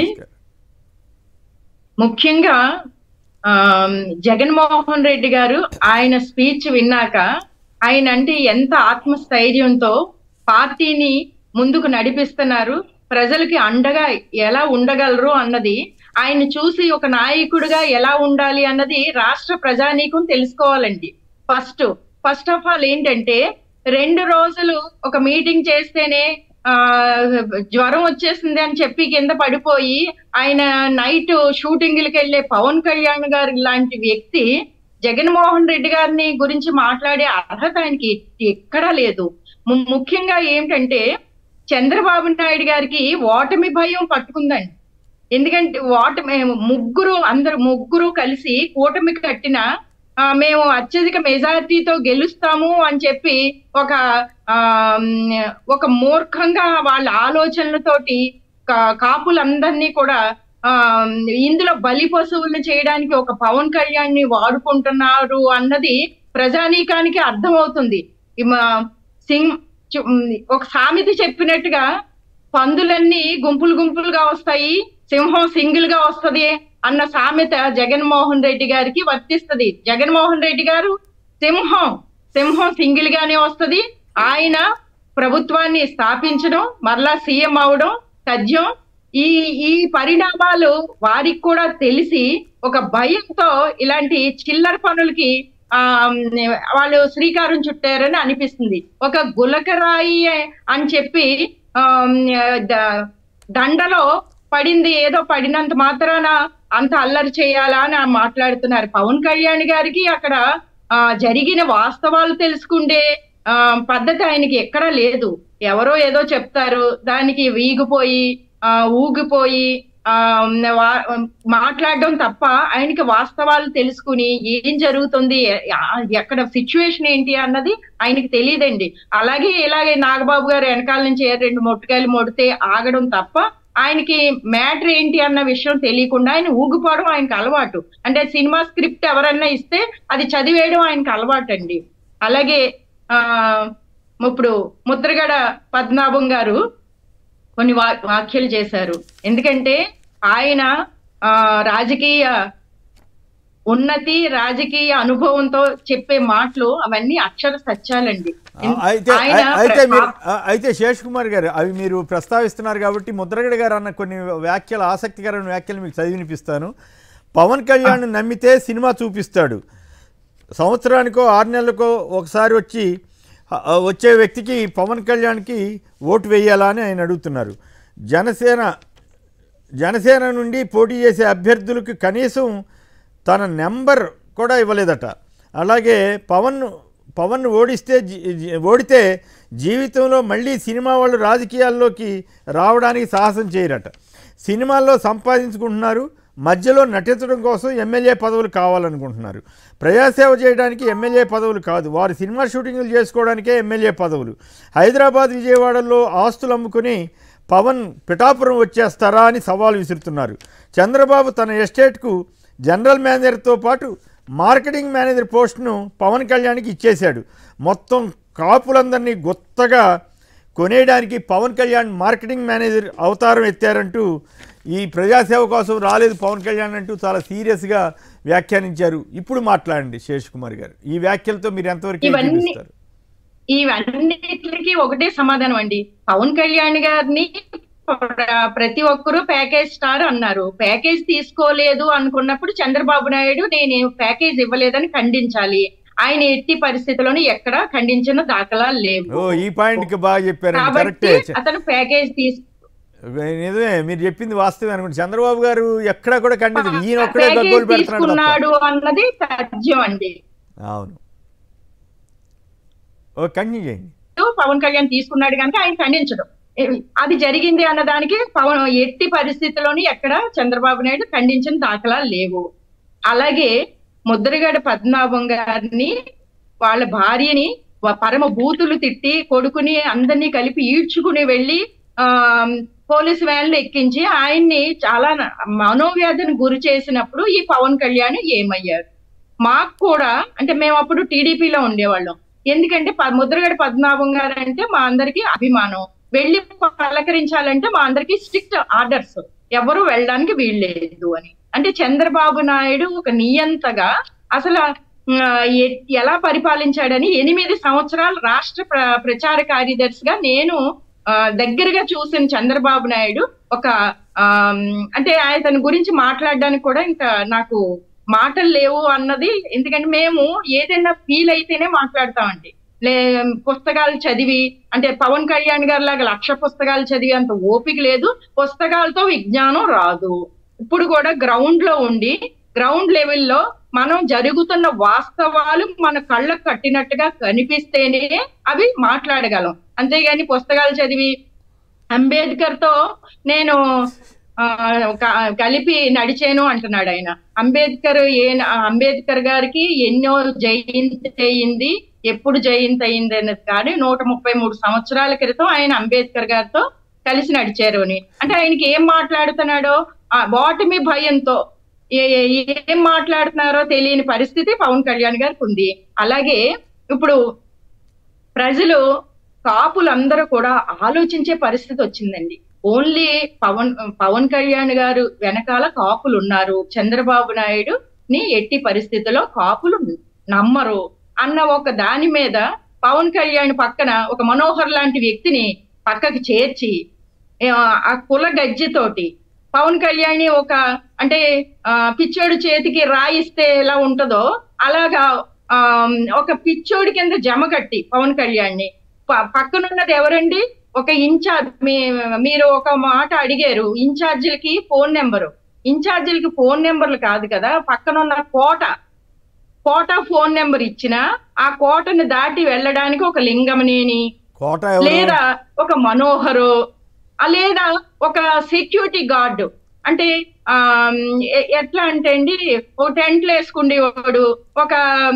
ముఖ్యంగా జగన్మోహన్ రెడ్డి గారు ఆయన స్పీచ్ విన్నాక ఆయన అంటే ఎంత ఆత్మస్థైర్యంతో పార్టీని ముందుకు నడిపిస్తున్నారు, ప్రజలకి అండగా ఎలా ఉండగలరు అన్నది ఆయన చూసి ఒక నాయకుడిగా ఎలా ఉండాలి అన్నది రాష్ట్ర ప్రజానీకం తెలుసుకోవాలండి. ఫస్ట్ ఫస్ట్ ఆఫ్ ఆల్ ఏంటంటే రెండు రోజులు ఒక మీటింగ్ చేస్తేనే ఆ జ్వరం వచ్చేసింది అని చెప్పి కింద పడిపోయి ఆయన నైట్ షూటింగ్లకి వెళ్లే పవన్ కళ్యాణ్ గారు లాంటి వ్యక్తి జగన్మోహన్ రెడ్డి గారిని గురించి మాట్లాడే అర్హత ఆయనకి ఎక్కడా లేదు. ముఖ్యంగా ఏంటంటే చంద్రబాబు నాయుడు గారికి ఓటమి భయం పట్టుకుందండి. ఎందుకంటే ఓటమి ముగ్గురు అందరు ముగ్గురు కలిసి కూటమి కట్టిన మేము అత్యధిక మెజారిటీతో గెలుస్తాము అని చెప్పి ఒక ఆ ఒక మూర్ఖంగా వాళ్ళ ఆలోచనలతోటి కాపులందరినీ కూడా ఆ ఇందులో బలి పశువులను చేయడానికి ఒక పవన్ కళ్యాణ్ ని వాడుకుంటున్నారు అన్నది ప్రజానీకానికి అర్థమవుతుంది. సింగ్ ఒక సామెత చెప్పినట్టుగా పందులన్నీ గుంపులు గుంపులుగా వస్తాయి, సింహం సింగిల్ గా వస్తది అన్న సామెత జగన్మోహన్ రెడ్డి గారికి వర్తిస్తుంది. జగన్మోహన్ రెడ్డి గారు సింహం సింహం సింగిల్ గానే వస్తది. ఆయన ప్రభుత్వాన్ని స్థాపించడం, మరలా సీఎం అవడం తథ్యం. ఈ ఈ పరిణామాలు వారికి కూడా తెలిసి ఒక భయంతో ఇలాంటి చిల్లర పనులకి ఆ వాళ్ళు శ్రీకారం చుట్టారని అనిపిస్తుంది. ఒక గులకరాయి అని చెప్పి ఆ దండలో పడింది ఏదో పడినంత మాత్రాన అంత అల్లరి చేయాలా అని మాట్లాడుతున్నారు. పవన్ కళ్యాణ్ గారికి అక్కడ ఆ జరిగిన వాస్తవాలు తెలుసుకుంటే ఆ పద్ధతి ఆయనకి ఎక్కడా లేదు. ఎవరో ఏదో చెప్తారు, దానికి వీగిపోయి ఆ ఊగిపోయి ఆ మాట్లాడడం తప్ప ఆయనకి వాస్తవాలు తెలుసుకుని ఏం జరుగుతుంది, ఎక్కడ సిచ్యువేషన్ ఏంటి అన్నది ఆయనకి తెలియదండి. అలాగే ఇలాగే నాగబాబు గారు వెనకాల నుంచి రెండు మొట్టకాయలు మొడితే ఆగడం తప్ప ఆయనకి మ్యాటర్ ఏంటి అన్న విషయం తెలియకుండా ఆయన ఊగిపోవడం ఆయనకు అలవాటు. అంటే సినిమా స్క్రిప్ట్ ఎవరన్నా ఇస్తే అది చదివేయడం ఆయనకు అలవాటు అండి. అలాగే ఆ ఇప్పుడు ముద్రగడ పద్మనాభం గారు కొన్ని వా వాక్యాలు చేశారు. ఎందుకంటే ఆయన ఆ రాజకీయ ఉన్నతి, రాజకీయ అనుభవంతో చెప్పే మాటలు అవన్నీ అక్షర సత్యాలండి. అయితే అయితే మీరు అయితే శేష్ కుమార్ గారు అవి మీరు ప్రస్తావిస్తున్నారు కాబట్టి ముద్రగడ గారు అన్న కొన్ని వ్యాఖ్యలు, ఆసక్తికరమైన వ్యాఖ్యలు మీకు చదివి వినిపిస్తాను. పవన్ కళ్యాణ్ నమ్మితే సినిమా చూపిస్తాడు, సంవత్సరానికో ఆరు నెలలకో ఒకసారి వచ్చి వచ్చే వ్యక్తికి పవన్ కళ్యాణ్కి ఓటు వేయాలా అని ఆయన అడుగుతున్నారు. జనసేన జనసేన నుండి పోటీ చేసే అభ్యర్థులకు కనీసం తన నెంబర్ కూడా ఇవ్వలేదట. అలాగే పవన్ పవన్ ఓడిస్తే ఓడితే జీవితంలో మళ్ళీ సినిమా వాళ్ళు రాజకీయాల్లోకి రావడానికి సాహసం చేయరట. సినిమాల్లో సంపాదించుకుంటున్నారు, మధ్యలో నటించడం కోసం ఎమ్మెల్యే పదవులు కావాలనుకుంటున్నారు. ప్రజాసేవ చేయడానికి ఎమ్మెల్యే పదవులు కాదు, వారు సినిమా షూటింగ్లు చేసుకోవడానికే ఎమ్మెల్యే పదవులు. హైదరాబాద్, విజయవాడలో ఆస్తులు అమ్ముకుని పవన్ పిఠాపురం వచ్చేస్తారా అని సవాల్ విసురుతున్నారు. చంద్రబాబు తన ఎస్టేట్కు జనరల్ మేనేజర్తో పాటు మార్కెటింగ్ మేనేజర్ పోస్టును పవన్ కళ్యాణ్కి ఇచ్చేశాడు. మొత్తం కాపులందరినీ గొత్తగా కొనేయడానికి పవన్ కళ్యాణ్ మార్కెటింగ్ మేనేజర్ అవతారం ఎత్తారంటూ, ఈ ప్రజాసేవ కోసం రాలేదు పవన్ కళ్యాణ్ అంటూ చాలా సీరియస్గా వ్యాఖ్యానించారు. ఇప్పుడు మాట్లాడండి శేష్ కుమార్ గారు, ఈ వ్యాఖ్యలతో మీరు ఎంతవరకు ఏకీభవిస్తారు? ఇవన్నిటికి ఒకటే సమాధానం అండి. పవన్ కళ్యాణ్ గారిని ప్రతి ఒక్కరూ ప్యాకేజ్ స్టార్ అన్నారు. ప్యాకేజ్ తీసుకోలేదు అనుకున్నప్పుడు చంద్రబాబు నాయుడు నేను ప్యాకేజ్ ఇవ్వలేదని ఖండించాలి. ఆయన ఎట్టి పరిస్థితుల్లోనూ ఎక్కడా ఖండించిన దాఖలాలు లేవు. ఈ పాయింట్ కి బాగా చెప్పారు. కాబట్టి అతను ప్యాకేజ్ తీసు నిజమే, మీరు చెప్పింది వాస్తవే అనుకోండి. చంద్రబాబు గారు ఎక్కడా కూడా ఖండించలేదు, ఈయన ఒక్కడే గగ్గోలు పెడుతున్నాడు అన్నది సత్యం అండి. అవును, ఓ కంటిన్యూ చేయండి. పవన్ కళ్యాణ్ తీసుకున్నాడు కనుక ఆయన ఖండించడం అది జరిగింది అన్నదానికి పవన్ ఎట్టి పరిస్థితుల్లోని ఎక్కడ చంద్రబాబు నాయుడు ఖండించిన దాఖలాలు లేవు. అలాగే ముద్రగడ పద్మనాభం గారిని వాళ్ళ భార్యని పరమ బూతులు తిట్టి కొడుకుని అందరినీ కలిపి ఈడ్చుకుని వెళ్ళి ఆ పోలీసు వ్యాన్లు ఎక్కించి ఆయన్ని చాలా మనోవ్యాధిని గురి చేసినప్పుడు ఈ పవన్ కళ్యాణ్ ఏమయ్యారు? మాకు కూడా అంటే మేము అప్పుడు టీడీపీలో ఉండేవాళ్ళం. ఎందుకంటే ముద్రగడ పద్మనాభం గారు అంటే మా అందరికి అభిమానం. వెళ్ళి పలకరించాలంటే మా అందరికి స్ట్రిక్ట్ ఆర్డర్స్, ఎవరు వెళ్ళడానికి వీల్లేదు అని. అంటే చంద్రబాబు నాయుడు ఒక నియంతగా అసలు ఎలా పరిపాలించాడని ఎనిమిది సంవత్సరాలు రాష్ట్ర ప్రచార కార్యదర్శిగా నేను దగ్గరగా చూసిన చంద్రబాబు నాయుడు ఒక అంటే ఆయన గురించి మాట్లాడడానికి కూడా ఇంకా నాకు మాటలు లేవు అన్నది. ఎందుకంటే మేము ఏదైనా ఫీల్ అయితేనే మాట్లాడతామండి. లే పుస్తకాలు చదివి అంటే పవన్ కళ్యాణ్ గారి లాగా లక్ష పుస్తకాలు చదివి అంత ఓపిక లేదు, పుస్తకాలతో విజ్ఞానం రాదు. ఇప్పుడు కూడా గ్రౌండ్ లో ఉండి గ్రౌండ్ లెవెల్లో మనం జరుగుతున్న వాస్తవాలు మన కళ్ళకు కట్టినట్టుగా కనిపిస్తేనే అవి మాట్లాడగలం. అంతేగాని పుస్తకాలు చదివి అంబేద్కర్ తో నేను ఆ కలిపి నడిచేను అంటున్నాడు ఆయన. అంబేద్కర్ ఏ అంబేద్కర్ గారికి ఎన్నో జయంతి అయింది, ఎప్పుడు జయంతి అయింది అనేది కానీ నూట ముప్పై మూడు సంవత్సరాల క్రితం ఆయన అంబేద్కర్ గారితో కలిసి నడిచారు అని. అంటే ఆయనకి ఏం మాట్లాడుతున్నాడో ఆ ఓటమి భయంతో ఏం మాట్లాడుతున్నారో తెలియని పరిస్థితి పవన్ కళ్యాణ్ గారికి ఉంది. అలాగే ఇప్పుడు ప్రజలు కాపులందరూ కూడా ఆలోచించే పరిస్థితి వచ్చిందండి. ఓన్లీ పవన్ పవన్ కళ్యాణ్ గారు వెనకాల కాపులు ఉన్నారు, చంద్రబాబు నాయుడు ని ఎట్టి పరిస్థితుల్లో కాపులు నమ్మరు అన్న ఒక దాని మీద పవన్ కళ్యాణ్ పక్కన ఒక మనోహర్ లాంటి వ్యక్తిని పక్కకి చేర్చి ఆ కుల గజ్జితోటి పవన్ కళ్యాణ్ ఒక అంటే ఆ పిచ్చోడు చేతికి రాయిస్తే ఎలా ఉంటుందో అలాగా ఆ ఒక పిచ్చోడి కింద జమ కట్టి పవన్ కళ్యాణ్ ని పక్కనున్నది ఎవరండి? ఒక ఇన్ఛార్జ్. మీరు ఒక మాట అడిగారు, ఇన్ఛార్జీలకి ఫోన్ నెంబరు. ఇన్ఛార్జీలకి ఫోన్ నెంబర్లు కాదు కదా, పక్కనున్న కోట కోట ఫోన్ నెంబర్ ఇచ్చిన ఆ కోటను దాటి వెళ్ళడానికి ఒక లింగమనేని లేదా ఒక మనోహరు లేదా ఒక సెక్యూరిటీ గార్డు అంటే ఆ ఎట్లా అంటే అండి ఒక టెంట్లు వేసుకునేవాడు, ఒక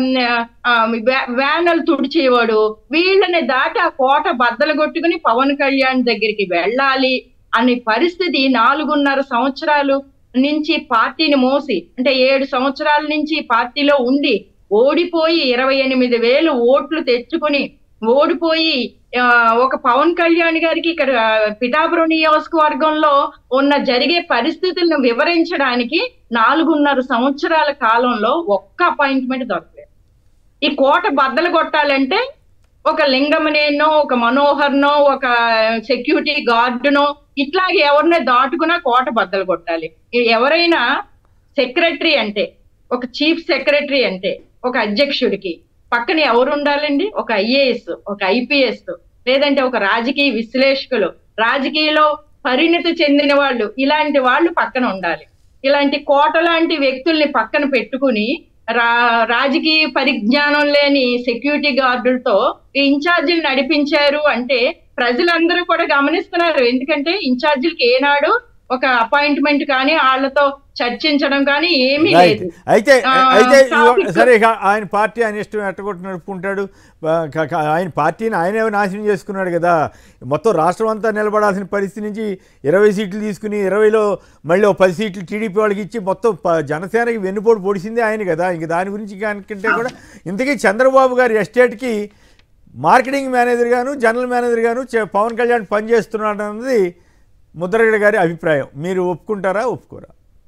వ్యానలు తుడిచేవాడు, వీళ్ళని దాటి ఆ కోట బద్దలు కొట్టుకుని పవన్ కళ్యాణ్ దగ్గరికి వెళ్ళాలి అనే పరిస్థితి నాలుగున్నర సంవత్సరాలు నుంచి పార్టీని మోసి అంటే ఏడు సంవత్సరాల నుంచి పార్టీలో ఉండి ఓడిపోయి ఇరవై ఎనిమిది వేలు ఓట్లు తెచ్చుకుని ఓడిపోయి ఒక పవన్ కళ్యాణ్ గారికి ఇక్కడ పిఠాపురం నియోజకవర్గంలో ఉన్న జరిగే పరిస్థితులను వివరించడానికి నాలుగున్నర సంవత్సరాల కాలంలో ఒక్క అపాయింట్మెంట్ దొరకలేదు. ఈ కోట బద్దలు కొట్టాలంటే ఒక లింగమనేనో ఒక మనోహర్నో ఒక సెక్యూరిటీ గార్డునో ఇట్లాగే ఎవరినే దాటుకున్నా కోట బద్దలు కొట్టాలి. ఎవరైనా సెక్రటరీ అంటే ఒక చీఫ్ సెక్రటరీ అంటే ఒక అధ్యక్షుడికి పక్కన ఎవరు ఉండాలండి? ఒక ఐఏఎస్, ఒక ఐపీఎస్, లేదంటే ఒక రాజకీయ విశ్లేషకులు, రాజకీయలో పరిణతి చెందిన వాళ్ళు, ఇలాంటి వాళ్ళు పక్కన ఉండాలి. ఇలాంటి కోట లాంటి వ్యక్తుల్ని పక్కన పెట్టుకుని రా రాజకీయ పరిజ్ఞానం లేని సెక్యూరిటీ గార్డులతో ఇన్ఛార్జీలు నడిపించారు అంటే ప్రజలందరూ కూడా గమనిస్తున్నారు. ఎందుకంటే ఇన్ఛార్జీలకి ఏనాడు ఒక అపాయింట్మెంట్ కానీ వాళ్ళతో చర్చించడం కానీ ఏమీ లేదు. అయితే అయితే సరే, ఆయన పార్టీ ఆయన ఇష్టం ఎట్టగొట్టు నడుపుకుంటాడు. ఆయన పార్టీని ఆయనే నాశనం చేసుకున్నాడు కదా. మొత్తం రాష్ట్రం అంతా నిలబడాల్సిన పరిస్థితి నుంచి ఇరవై సీట్లు తీసుకుని ఇరవైలో మళ్ళీ ఒక పది సీట్లు టీడీపీ వాళ్ళకి ఇచ్చి మొత్తం జనసేనకి వెన్నుపోటు పొడిచింది ఆయన కదా. ఇంక దాని గురించి కనుకంటే కూడా ఇంతకీ చంద్రబాబు గారి ఎస్టేట్కి మార్కెటింగ్ మేనేజర్ గాను జనరల్ మేనేజర్ గాను పవన్ కళ్యాణ్ పనిచేస్తున్నాడు అన్నది ముద్రగడ గారి అభిప్రాయం. మీరు ఒప్పుకుంటారా ఒప్పుకోరా?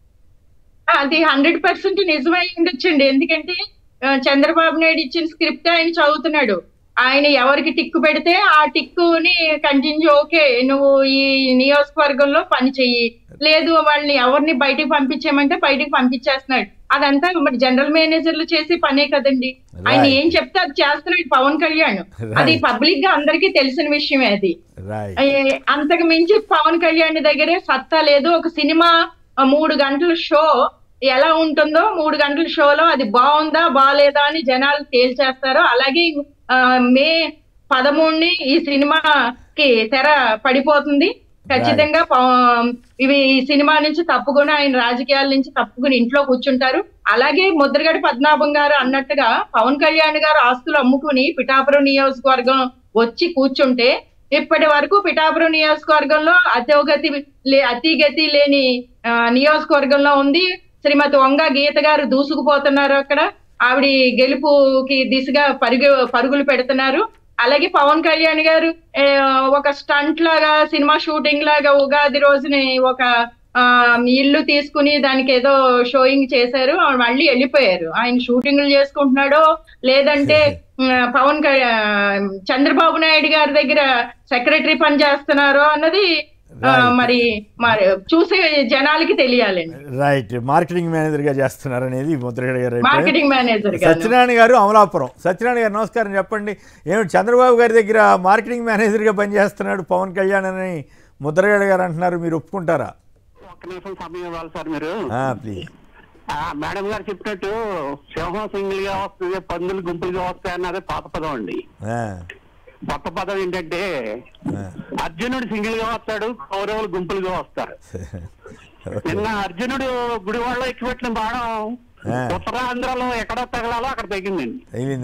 అది హండ్రెడ్ పర్సెంట్ నిజమై ఉండొచ్చండి. ఎందుకంటే చంద్రబాబు నాయుడు ఇచ్చిన స్క్రిప్ట్ ఆయన చదువుతున్నాడు. ఆయన ఎవరికి టిక్కు పెడితే ఆ టిక్కుని కంటిన్యూ, ఓకే నువ్వు ఈ నియోజకవర్గంలో పని చెయ్యి, లేదు వాళ్ళని ఎవరిని బయటకు పంపించేయమంటే బయటకు పంపించేస్తున్నాడు. అదంతా మరి జనరల్ మేనేజర్లు చేసే పనే కదండి. ఆయన ఏం చెప్తే అది చేస్తున్నాడు పవన్ కళ్యాణ్. అది పబ్లిక్ గా అందరికీ తెలిసిన విషయమే. అది అంతకు మించి పవన్ కళ్యాణ్ దగ్గరే సత్తా లేదు. ఒక సినిమా మూడు గంటల షో ఎలా ఉంటుందో మూడు గంటల షోలో అది బాగుందా బాగాలేదా అని జనాలు తేల్చేస్తారు. అలాగే మే పదమూడుని ఈ సినిమాకి తెర పడిపోతుంది. ఖచ్చితంగా ఇవి ఈ సినిమా నుంచి తప్పుకొని ఆయన రాజకీయాల నుంచి తప్పుకుని ఇంట్లో కూర్చుంటారు. అలాగే ముద్రగడ పద్మనాభం గారు అన్నట్టుగా పవన్ కళ్యాణ్ గారు ఆస్తులు అమ్ముకుని పిఠాపురం నియోజకవర్గం వచ్చి కూర్చుంటే ఇప్పటి వరకు పిఠాపురం నియోజకవర్గంలో అతోగతి అతిగతి లేని నియోజకవర్గంలో ఉంది. శ్రీమతి వంగ గీత గారు దూసుకుపోతున్నారు. అక్కడ ఆవిడ గెలుపుకి దిశగా పరుగు పరుగులు పెడుతున్నారు. అలాగే పవన్ కళ్యాణ్ గారు ఒక స్టంట్ లాగా సినిమా షూటింగ్ లాగా ఉగాది రోజుని ఒక ఆ ఇల్లు తీసుకుని దానికి ఏదో షోయింగ్ చేశారు, మళ్ళీ వెళ్ళిపోయారు. ఆయన షూటింగ్లు చేసుకుంటున్నాడో లేదంటే పవన్ చంద్రబాబు నాయుడు గారి దగ్గర సెక్రటరీ పని చేస్తున్నారో అన్నది మరి మరి చూసే జనాలకి తెలియాలండి. రైట్, మార్కెటింగ్ మేనేజర్ గా చేస్తున్నారు అనేది ముద్రగడ గారు. మార్కెటింగ్ మేనేజర్ సత్యనారాయణ గారు అమలాపురం. సత్యనారాయణ గారు నమస్కారం. చెప్పండి, ఏమిటి చంద్రబాబు గారి దగ్గర మార్కెటింగ్ మేనేజర్ గా పనిచేస్తున్నాడు పవన్ కళ్యాణ్ అని ముద్రగడ గారు అంటున్నారు, మీరు ఒప్పుకుంటారా? ఒక్క నిమిషం సమయం ఇవ్వాలి సార్ మీరు. ప్లీజ్. మేడం గారు చెప్పినట్టు సింహం సింగిల్ గా వస్తుంది, పందులు గుంపులుగా వస్తాయి అన్నది పాత పదం అండి. కొత్త పదం ఏంటంటే అర్జునుడు సింగిల్ గా వస్తాడు, కౌరవులు గుంపులుగా వస్తారు. నిన్న అర్జునుడు గుడివాడలో ఎక్కిపెట్టిన బాణం ఉత్తరాంధ్రలో ఎక్కడ తగలాలో అక్కడ తగ్గిందండి.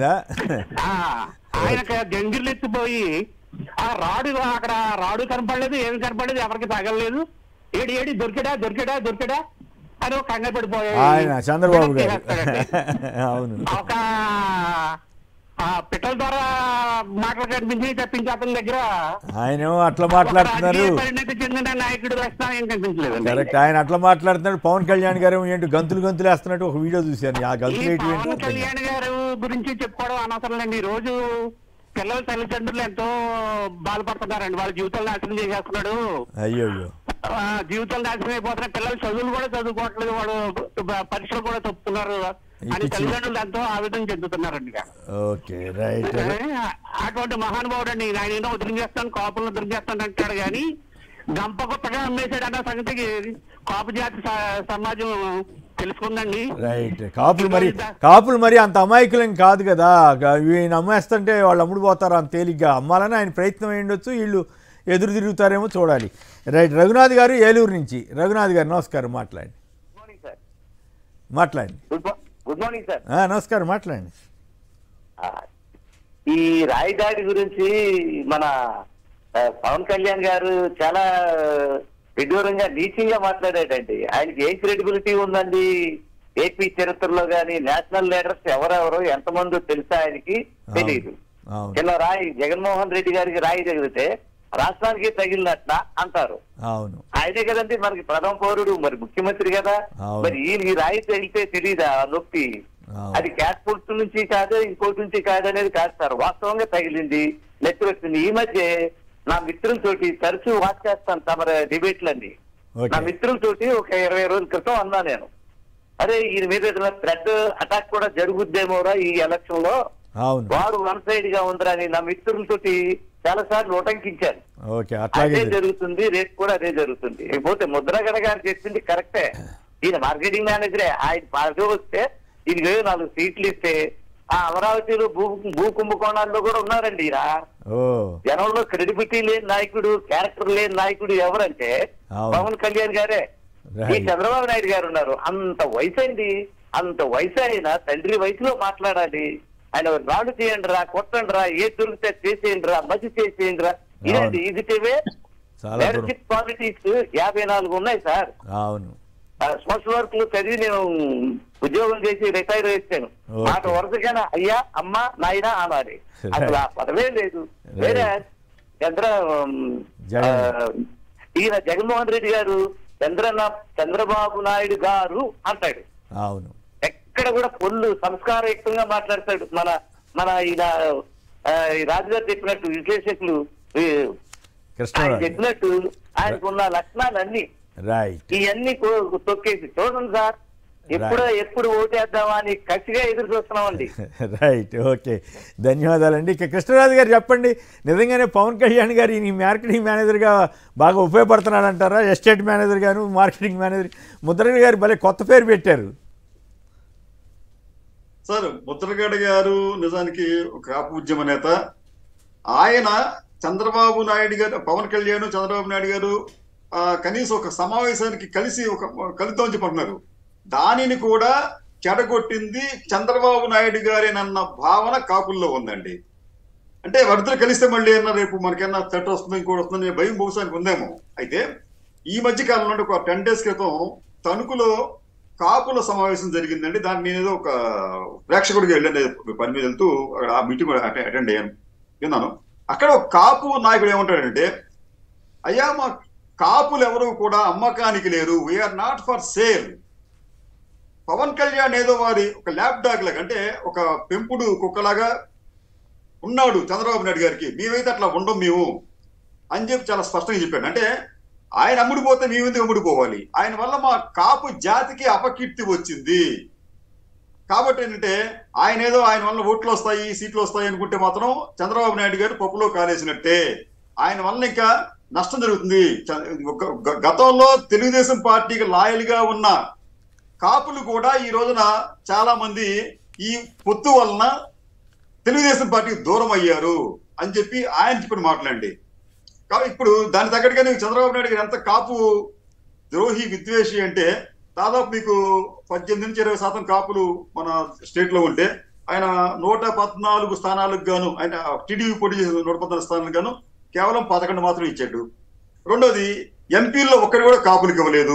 ఆయనకి జంగిర్లు ఎత్తిపోయి ఆ రాడు అక్కడ రాడు కనపడలేదు, ఏమి కనపడలేదు, ఎవరికి తగలలేదు. ఏడి ఏడి దొరికడా దొరికడా దొరికడా అని ఒక కంగారు పడిపోయాడు చంద్రబాబు గారు. ఒక పిట్టల ద్వారా మాటలు కనిపించి తప్పించి అతని దగ్గర ఆయన అట్లా మాట్లాడుతున్నారు. పరిణతి చెందిన నాయకుడు వేస్తున్నా ఏం కనిపించలేదు. కరెక్ట్, ఆయన అట్లా మాట్లాడుతున్నాడు. పవన్ కళ్యాణ్ గారు ఏంటి గంతులు గంతులు వేస్తున్నట్టు ఒక వీడియో చూశాను. ఆ గంతులు పవన్ కళ్యాణ్ గారు గురించి చెప్పుకోవడం అనవసరం లేండి. ఈ రోజు పిల్లల తల్లిదండ్రులు ఎంతో బాధపడుతున్నారండి. వాళ్ళ జీవితాలు నాశనం చేసేస్తున్నాడు. అయ్యో జీవితాలు నాశనం అయిపోతున్నాయి. పిల్లలు చదువులు కూడా చదువుకోవట్లేదు, వాడు పరీక్షలు కూడా తప్పుతున్నారు అని తల్లిదండ్రులు ఎంతో ఆవేదన చెందుతున్నారండి. అటువంటి మహానుభావుడు అండి. ఆయన ఏదో ఉద్రం చేస్తాను, కాపులను ఉద్రం చేస్తాను అంటాడు కానీ గంప కొత్తగా అమ్మేశాడు అన్న సంగతికి కాపు జాతి సమాజం తెలుసుకుందండి. రైట్, కాపులు మరి కాపులు మరి అంత అమాయకులం కాదు కదా. ఈయన అమ్మేస్తుంటే వాళ్ళు అమ్ముడు పోతారు అంత తేలిగ్గా. అమ్మాలని ఆయన ప్రయత్నం అయ్యుండొచ్చు, వీళ్ళు ఎదురు తిరుగుతారేమో చూడాలి. రైట్, రఘునాథ్ గారు ఏలూరు నుంచి. రఘునాథ్ గారు నమస్కారం, మాట్లాడండి మాట్లాడండి గుడ్ మార్నింగ్ సార్. నమస్కారం, మాట్లాడండి. ఈ రాయదాడి గురించి మన పవన్ కళ్యాణ్ గారు చాలా విడ్డూరంగా నీచంగా మాట్లాడాడండి. ఆయనకి ఏం క్రెడిబిలిటీ ఉందండి ఏపీ చరిత్రలో గాని? నేషనల్ లీడర్స్ ఎవరెవరో ఎంతమందో తెలుసా ఆయనకి తెలియదు. ఇలా రాయి జగన్మోహన్ రెడ్డి గారికి రాయి తగిలితే రాష్ట్రానికి తగిలినట్ల అంటారు. అవును, ఆయనే కదండి మనకి ప్రథమ పౌరుడు, మరి ముఖ్యమంత్రి కదా. మరి ఈయన ఈ రాయి తగిలితే తెలీదా నొప్పి? అది క్యాట్ పుట్టు నుంచి కాదు, ఇంకోటి నుంచి కాదు అనేది కాదు సార్, వాస్తవంగా తగిలింది, నెత్తి వచ్చింది. ఈ మధ్య నా మిత్రులతోటి తరచూ వాచ్ చేస్తాను తమ డిబేట్లన్నీ. నా మిత్రులతోటి ఒక ఇరవై రోజుల క్రితం అన్నా నేను, అరే ఈయన మీద ఏదైనా థ్రెడ్ అటాక్ కూడా జరుగుద్దేమోరా ఈ ఎలక్షన్ లో, వారు వన్ సైడ్ గా ఉందిరా అని నా మిత్రులతోటి చాలా సార్లు ఉటంకించారు. అదే జరుగుతుంది, రేపు కూడా అదే జరుగుతుంది. పోతే ముద్రగడ గారు చెప్పింది కరెక్టే, ఈయన మార్కెటింగ్ మేనేజరే. ఆయన పార్టీ వస్తే ఈయన నాలుగు సీట్లు ఇస్తే ఆ అమరావతిలో భూ భూ కుంభకోణాల్లో కూడా ఉన్నారండి. ఈయన జనంలో క్రెడిబిలిటీ లేని నాయకుడు, క్యారెక్టర్ లేని నాయకుడు ఎవరంటే పవన్ కళ్యాణ్ గారే. ఈ చంద్రబాబు నాయుడు గారు ఉన్నారు. అంత వయసు అండి, అంత వయసు అయినా తండ్రి వయసులో మాట్లాడాలి. ఆయన రాడు చేయండి రా, కొట్టండి రా, ఏ దొరికితే చేసేయండి రా, మసి చేసేయండి రా, ఇదండి ఈజిటివే లీడర్షిప్ క్వాలిటీస్ యాభై నాలుగు ఉన్నాయి సార్. అవును, సోషల్ వర్క్ లో చదివి నేను ఉద్యోగం చేసి రిటైర్ చేశాను. మాట వరుసగానే అయ్యా అమ్మ నాయన అనాలి, అసలు ఆ పదవే లేదు. వేరే చంద్ర ఈయన జగన్మోహన్ రెడ్డి గారు చంద్రన చంద్రబాబు నాయుడు గారు అంటాడు. అవును, ఎక్కడ కూడా పొల్లు సంస్కారయుక్తంగా మాట్లాడతాడు. మన మన ఈయన రాజుగారు చెప్పినట్టు విశ్లేషకులు ఆయన చెప్పినట్టు ఆయనకున్న లక్షణాలన్నీ ఇవన్నీ తొక్కేసి చూడండి సార్, ఎప్పుడో ఎప్పుడు ఓటేద్దామా అని కసిగా ఎదురు చూస్తున్నామండి. రైట్, ఓకే, ధన్యవాదాలండి. ఇక కృష్ణరాజు గారు చెప్పండి, నిజంగానే పవన్ కళ్యాణ్ గారు ఈ మార్కెటింగ్ మేనేజర్గా బాగా ఉపయోగపడుతున్నాడు అంటారా? ఎస్టేట్ మేనేజర్ గాను మార్కెటింగ్ మేనేజర్ ముద్రగడ గారు భలే కొత్త పేరు పెట్టారు సార్. ముద్రగడ గారు నిజానికి ఒక కాపు ఉద్యమ నేత. ఆయన చంద్రబాబు నాయుడు గారు, పవన్ కళ్యాణ్ చంద్రబాబు నాయుడు గారు కనీసం ఒక సమావేశానికి కలిసి ఒక కలుద్దామని చెప్పంటున్నారు. దానిని కూడా చెడగొట్టింది చంద్రబాబు నాయుడు గారేనన్న భావన కాపుల్లో ఉందండి. అంటే వరిద్దరు కలిస్తే మళ్ళీ ఏమన్నా రేపు మనకేమన్నా చెట్టు వస్తుంది, ఇంకోటి వస్తుంది భయం బహుశానికి ఉందేమో. అయితే ఈ మధ్య కాలంలో ఒక టెన్ డేస్ క్రితం తణుకులో కాపుల సమావేశం జరిగిందండి. దాన్ని నేనేదో ఒక ప్రేక్షకుడికి వెళ్ళండి, పని మీద వెళ్తూ అక్కడ ఆ మీటింగ్ అటెండ్ అయ్యాను, విన్నాను. అక్కడ ఒక కాపు నాయకుడు ఏమంటాడంటే, అయ్యా మా కాపులు ఎవరు కూడా అమ్మకానికి లేరు, we're not for sale. Pawan Kalyan ఏదో వారి ఒక ల్యాబ్ డాగ్ లాగా, అంటే ఒక పెంపుడు కుక్కలాగా ఉన్నాడు చంద్రబాబు నాయుడు గారికి, మేమైతే అట్లా ఉండం మేము అని చెప్పి చాలా స్పష్టంగా చెప్పాడు. అంటే ఆయన అమ్ముడిపోతే మేమెందుకు అమ్ముడిపోవాలి, ఆయన వల్ల మా కాపు జాతికి అపకీర్తి వచ్చింది కాబట్టి ఏంటంటే ఆయన ఏదో ఆయన వల్ల ఓట్లు వస్తాయి సీట్లు వస్తాయి అనుకుంటే మాత్రం చంద్రబాబు నాయుడు గారు పప్పులో కాలేసినట్టే. ఆయన వల్ల ఇంకా నష్టం జరుగుతుంది. గతంలో తెలుగుదేశం పార్టీకి లాయల్గా ఉన్న కాపులు కూడా ఈ రోజున చాలా మంది ఈ పొత్తు వలన తెలుగుదేశం పార్టీకి దూరం అయ్యారు అని చెప్పి ఆయన చెప్పిన మాటలండి. కాబట్టి ఇప్పుడు దాని తగ్గట్టుగానే చంద్రబాబు నాయుడు గారు ఎంత కాపు ద్రోహి విద్వేషి అంటే, దాదాపు మీకు పద్దెనిమిది నుంచి ఇరవై శాతం కాపులు మన స్టేట్ లో ఉంటే ఆయన నూట పద్నాలుగు స్థానాలకు గాను, ఆయన టీడీపీ పోటీ చేసిన నూట పద్నాలుగు స్థానాలకు గాను కేవలం పదకొండు మాత్రం ఇచ్చాడు. రెండోది ఎంపీల్లో ఒక్కడి కూడా కాపులకు ఇవ్వలేదు.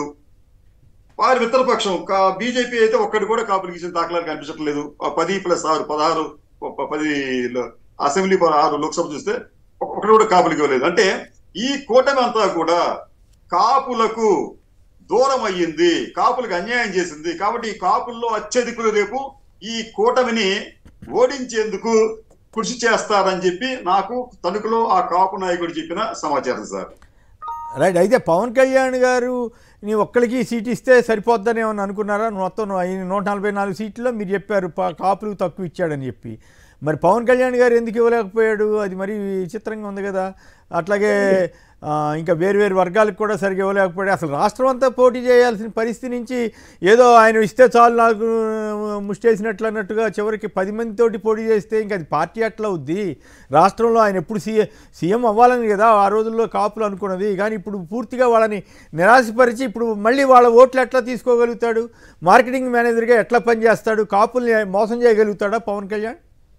వారి మిత్రపక్షం బీజేపీ అయితే ఒక్కడి కూడా కాపులకు ఇచ్చిన దాఖలాలు కనిపించట్లేదు. పది ప్లస్ ఆరు పదహారు పది అసెంబ్లీ ఆరు లోక్సభ చూస్తే ఒకటి కూడా కాపులకు ఇవ్వలేదు. అంటే ఈ కూటమి అంతా కూడా కాపులకు దూరం అయ్యింది, కాపులకు అన్యాయం చేసింది. కాబట్టి ఈ కాపుల్లో అత్యధికులు రేపు ఈ కూటమిని ఓడించేందుకు కృషి చేస్తారని చెప్పి నాకు తణుకులో ఆ కాపు నాయకుడు చెప్పిన సమాచారం సార్. రైట్. అయితే పవన్ కళ్యాణ్ గారు నీ ఒక్కరికి సీట్ ఇస్తే సరిపోద్దని ఏమన్నా అనుకున్నారా? మొత్తం నూట నలభై నాలుగు సీట్లలో మీరు చెప్పారు కాపులకు తక్కువ ఇచ్చాడని చెప్పి, మరి పవన్ కళ్యాణ్ గారు ఎందుకు ఇవ్వలేకపోయాడు? అది మరి విచిత్రంగా ఉంది కదా. అట్లాగే ఇంకా వేరు వేరు వర్గాలకు కూడా సరిగ్గా ఇవ్వలేకపోయాడు. అసలు రాష్ట్రం అంతా పోటీ చేయాల్సిన పరిస్థితి నుంచి ఏదో ఆయన ఇస్తే చాలు నాకు ముష్టేసినట్లు అన్నట్టుగా చివరికి పది మందితోటి పోటీ చేస్తే ఇంకా అది పార్టీ అట్లా అవుద్ది. రాష్ట్రంలో ఆయన ఎప్పుడు సీఎం సీఎం అవ్వాలని కదా ఆ రోజుల్లో కాపులు అనుకున్నది. కానీ ఇప్పుడు పూర్తిగా వాళ్ళని నిరాశపరిచి ఇప్పుడు మళ్ళీ వాళ్ళ ఓట్లు ఎట్లా తీసుకోగలుగుతాడు? మార్కెటింగ్ మేనేజర్గా ఎట్లా పనిచేస్తాడు? కాపుల్ని మోసం చేయగలుగుతాడా పవన్ కళ్యాణ్?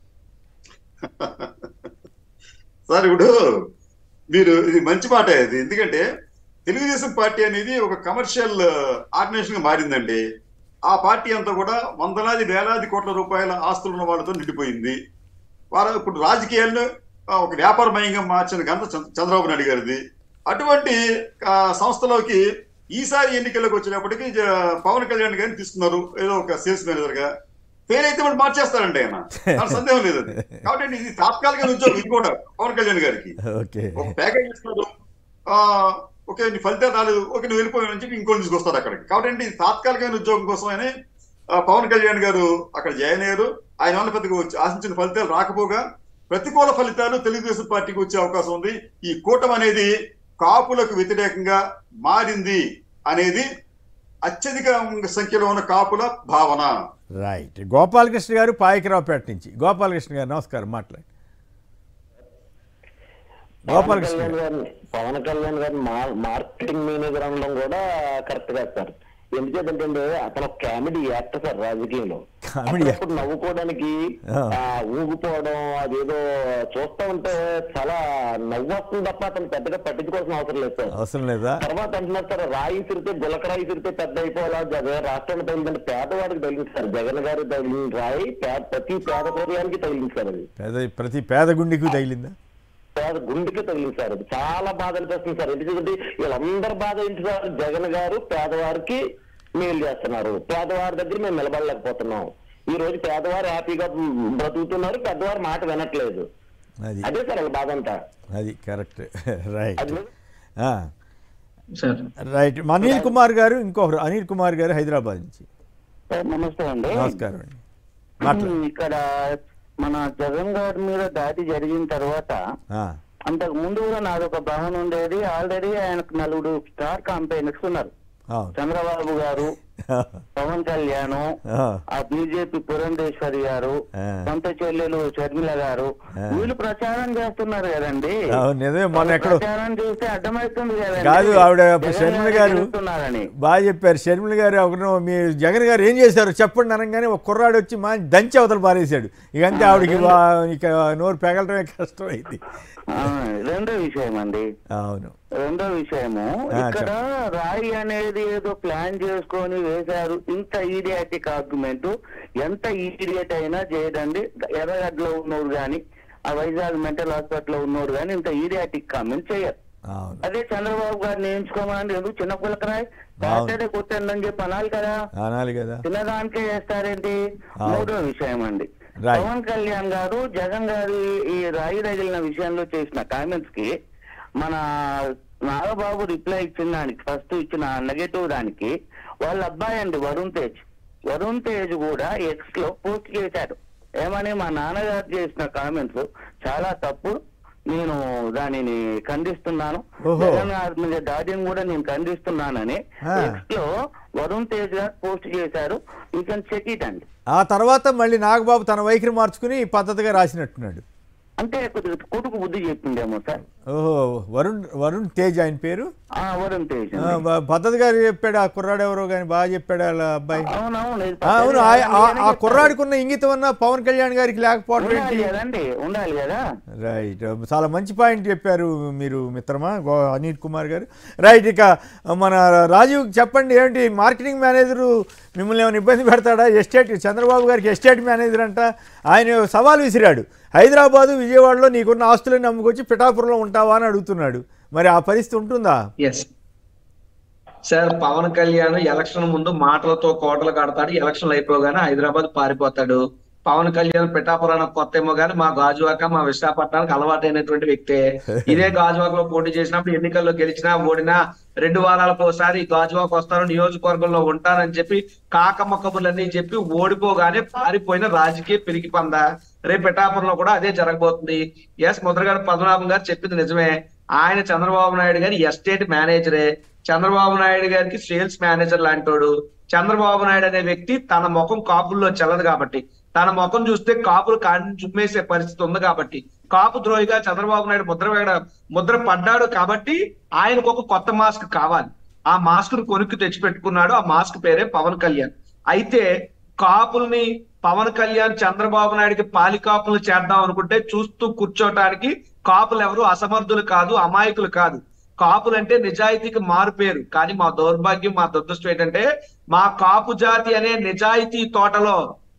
సార్ ఇప్పుడు మీరు ఇది మంచి మాట ఇది. ఎందుకంటే తెలుగుదేశం పార్టీ అనేది ఒక కమర్షియల్ ఆర్గనైజేషన్ గా మారిందండి. ఆ పార్టీ అంతా కూడా వందలాది వేలాది కోట్ల రూపాయల ఆస్తులు ఉన్న వాళ్ళతో నిండిపోయింది. వారు ఇప్పుడు రాజకీయాలను ఒక వ్యాపారమయంగా మార్చిన ఘనత చంద్రబాబు నాయుడు గారిది. అటువంటి సంస్థలోకి ఈసారి ఎన్నికల్లోకి వచ్చినప్పటికీ పవన్ కళ్యాణ్ గారిని తీసుకున్నారు ఏదో ఒక సేల్స్ మేనేజర్ గా. ఫెయిల్ అయితే మనం మార్చేస్తారండి ఆయన, నాకు సందేహం లేదు అది. కాబట్టి ఇది తాత్కాలిక ఉద్యోగం. ఇది కూడా పవన్ కళ్యాణ్ గారికి ఒక ప్యాకేజ్ ఇస్తున్నారు, ఓకే నీ ఫలితాలు రాలేదు, ఓకే నువ్వు వెళ్ళిపోయావు చెప్పి ఇంకోటి తీసుకొస్తారు అక్కడికి. కాబట్టి ఇది తాత్కాలికమైన ఉద్యోగం కోసమని పవన్ కళ్యాణ్ గారు అక్కడ జాయిన్ అయ్యారు. ఆయన వల్ల పెద్దగా ఆశించిన ఫలితాలు రాకపోగా ప్రతికూల ఫలితాలు తెలుగుదేశం పార్టీకి వచ్చే అవకాశం ఉంది. ఈ కూటమి అనేది కాపులకు వ్యతిరేకంగా మారింది అనేది అత్యధిక సంఖ్యలో ఉన్న కాపుల భావన. రైట్. గోపాలకృష్ణ గారు పాయకరావుపేట నుంచి. గోపాలకృష్ణ గారు నమస్కారం, మాట్లాడండి. గోపాలకృష్ణ గారు పవన్ కళ్యాణ్ గారు మార్కెటింగ్ మేనేజర్ అనడం కూడా కరెక్ట్ గా సార్. ఎందుకంటే అతను కామెడీ యాక్టర్ సార్. రాజకీయంలో అప్పుడు నవ్వుకోవడానికి ఊగిపోవడం అదేదో చూస్తా ఉంటే చాలా నవ్వు వస్తుంది తప్ప అతను పెద్దగా పట్టించుకోవాల్సిన అవసరం లేదు సార్. అవసరం లేదా? తర్వాత అంటున్నారు సార్ రాయి సిరితే గులకరాయి సిరితే పెద్ద అయిపోవాలా, రాష్ట్రానికి తగిలిందంటే పేదవాడికి తగిలింది సార్. జగన్ గారు తగిలిన రాయి ప్రతి పేద హృదయానికి తగిలింది సార్. అది ప్రతి పేద గుండెకి తగిలిందా? పేద గుండెకి తగిలింది సార్. అది చాలా బాధ అనిపిస్తుంది సార్. ఎందుకంటే వీళ్ళందరూ బాధ ఏంటి సార్, జగన్ గారు పేదవారికి మేలు చేస్తున్నారు, పేదవారి దగ్గర మేము నిలబడలేకపోతున్నాం. ఈ రోజు పేదవారు హ్యాపీగా బ్రతుకుతున్నారు, పెద్దవారు మాట వినట్లేదు. అదే సార్ వాళ్ళ బాధ అంతా. అది correct. Right right. Anil Kumar garu ఇంకొకరు, అనిల్ కుమార్ గారు హైదరాబాద్ నుంచి. నమస్తే అండి. నమస్కారం అండి. ఇక్కడ మన జగన్ గారి మీద దాడి జరిగిన తర్వాత అంతకు ముందు కూడా నాదొక భావన ఉండేది. ఆల్రెడీ ఆయనకు నలుగురు స్టార్ కాంపెయినర్స్ ఉన్నారు. చంద్రబాబు గారు, పవన్ కళ్యాణ్, ఆ బీజేపీ పురంధేశ్వరి గారు, సొంత చెల్లెలు షర్మిల గారు, వీళ్ళు ప్రచారం చేస్తున్నారు కదండి. ప్రచారం చేస్తే అర్థమవుతుంది కాదు. ఆవిడ షర్మిల గారు బాగా చెప్పారు. షర్మిల గారు ఒకరు మీ జగన్ గారు ఏం చేశారు చెప్పండి అనగానే ఒక కుర్రాడు వచ్చి మా దంచి అవతల పారేశాడు. ఇకంతే ఆవిడకి ఇక నోరు పెగలటమే కష్టం అయింది. రెండో విషయం అండి. అవును, రెండో విషయము ఇక్కడ రాయి అనేది ఏదో ప్లాన్ చేసుకొని వేశారు. ఇంత ఈడియాటిక్ ఆర్గ్యుమెంట్ ఎంత ఈడియట్ అయినా చేయదండి. ఎర్రగడ్డలో ఉన్నోడు గాని, ఆ వైజాగ్ మెంటల్ హాస్పిటల్ ఉన్నోడు గాని ఇంత ఈడియాటిక్ కామెంట్ చేయరు. అదే చంద్రబాబు గారిని నేర్చుకోమని ఎందుకు చిన్న పులకరాయి సాటర్డే కొట్టండి అని చెప్పి అనాలి కదా, అనాలి కదా. చిన్నదానికే చేస్తారేంటి? మూడో విషయం అండి, పవన్ కళ్యాణ్ గారు జగన్ గారి ఈ రాయి తగిలిన విషయంలో చేసిన కామెంట్స్ కి మన నాగబాబు రిప్లై ఇచ్చిన దానికి, ఫస్ట్ ఇచ్చిన నెగటివ్ దానికి వాళ్ళ అబ్బాయి అండి వరుణ్ తేజ్, వరుణ్ తేజ్ కూడా ఎక్స్ లో పోస్ట్ చేశాడు. ఏమని, మా నాన్నగారు చేసిన కామెంట్స్ చాలా తప్పు, నేను దానిని ఖండిస్తున్నాను, జగన్ గారి మీద దాడిని కూడా నేను ఖండిస్తున్నానని ఎక్స్ లో వరుణ్ తేజ్ గారు పోస్ట్ చేశారు. యూ కెన్ చెక్ ఇట్ అండి. ఆ తర్వాత మళ్ళీ నాగబాబు తన వైఖరి మార్చుకుని పద్ధతిగా రాసినట్టున్నాడు. అంటే కొడుకు బుద్ధి చెప్పిండేమో సార్. ఓహో, వరుణ్ వరుణ్ తేజ్ ఆయన పేరు. వరుణ్ తేజ్ పద్ధతి గారు చెప్పాడు. ఆ కుర్రాడు ఎవరో కానీ బాగా చెప్పాడు వాళ్ళ అబ్బాయి. అవును, ఆ కుర్రాడికున్న ఇంగితం అన్న పవన్ కళ్యాణ్ గారికి లేకపోవడం ఉండాలి కదా. రైట్, చాలా మంచి పాయింట్ చెప్పారు మీరు మిత్రమా అనిల్ కుమార్ గారు. రైట్, ఇక మన రాజీవ్ చెప్పండి, ఏంటి మార్కెటింగ్ మేనేజరు మిమ్మల్ని ఏమైనా ఇబ్బంది పెడతాడా? ఎస్టేట్ చంద్రబాబు గారికి ఎస్టేట్ మేనేజర్ అంట. ఆయన సవాల్ విసిరాడు, హైదరాబాదు విజయవాడలో నీకున్న ఆస్తులని నమ్ముకొచ్చి పిఠాపురంలో ఉంటావా అని అడుగుతున్నాడు. మరి ఆ పరిస్థితి ఉంటుందా? Yes sir, Pawan Kalyan election ముందు మాటలతో కోటలు కడతాడు, ఎలక్షన్లు అయిపోగానే హైదరాబాద్ పారిపోతాడు. పవన్ కళ్యాణ్ పిఠాపురానికి కొత్త ఏమో కానీ మా గాజువాక మా విశాఖపట్నానికి అలవాటైనటువంటి వ్యక్తే. ఇదే గాజువాకలో పోటీ చేసినప్పుడు ఎన్నికల్లో గెలిచినా ఓడినా రెండు వారాలకు ఒకసారి గాజువాక వస్తాను, నియోజకవర్గంలో ఉంటానని చెప్పి కాకమ్మ కబుర్లన్నీ చెప్పి ఓడిపోగానే పారిపోయిన రాజకీయ పిరికి పంద. రేపు పిఠాపురంలో కూడా అదే జరగబోతుంది. ఎస్ ముద్రగడ పద్మనాభం గారు చెప్పింది నిజమే. ఆయన చంద్రబాబు నాయుడు గారి ఎస్టేట్ మేనేజరే, చంద్రబాబు నాయుడు గారికి సేల్స్ మేనేజర్ లాంటోడు. చంద్రబాబు నాయుడు అనే వ్యక్తి తన ముఖం కాపుల్లో చెల్లదు కాబట్టి, తన ముఖం చూస్తే కాపులు కాని చుమ్మేసే పరిస్థితి ఉంది కాబట్టి, కాపు ద్రోహిగా చంద్రబాబు నాయుడు ముద్ర వేడ ముద్ర పడ్డాడు కాబట్టి ఆయనకు ఒక కొత్త మాస్క్ కావాలి. ఆ మాస్క్ ను కొనుక్కు తెచ్చి పెట్టుకున్నాడు. ఆ మాస్క్ పేరే పవన్ కళ్యాణ్. అయితే కాపుల్ని పవన్ కళ్యాణ్ చంద్రబాబు నాయుడికి పాలి కాపులు చేద్దాం అనుకుంటే చూస్తూ కూర్చోటానికి కాపులు ఎవరు అసమర్థులు కాదు, అమాయకులు కాదు. కాపులంటే నిజాయితీకి మారు పేరు. కానీ మా దౌర్భాగ్యం, మా దురదృష్టం ఏంటంటే మా కాపు జాతి అనే నిజాయితీ తోటలో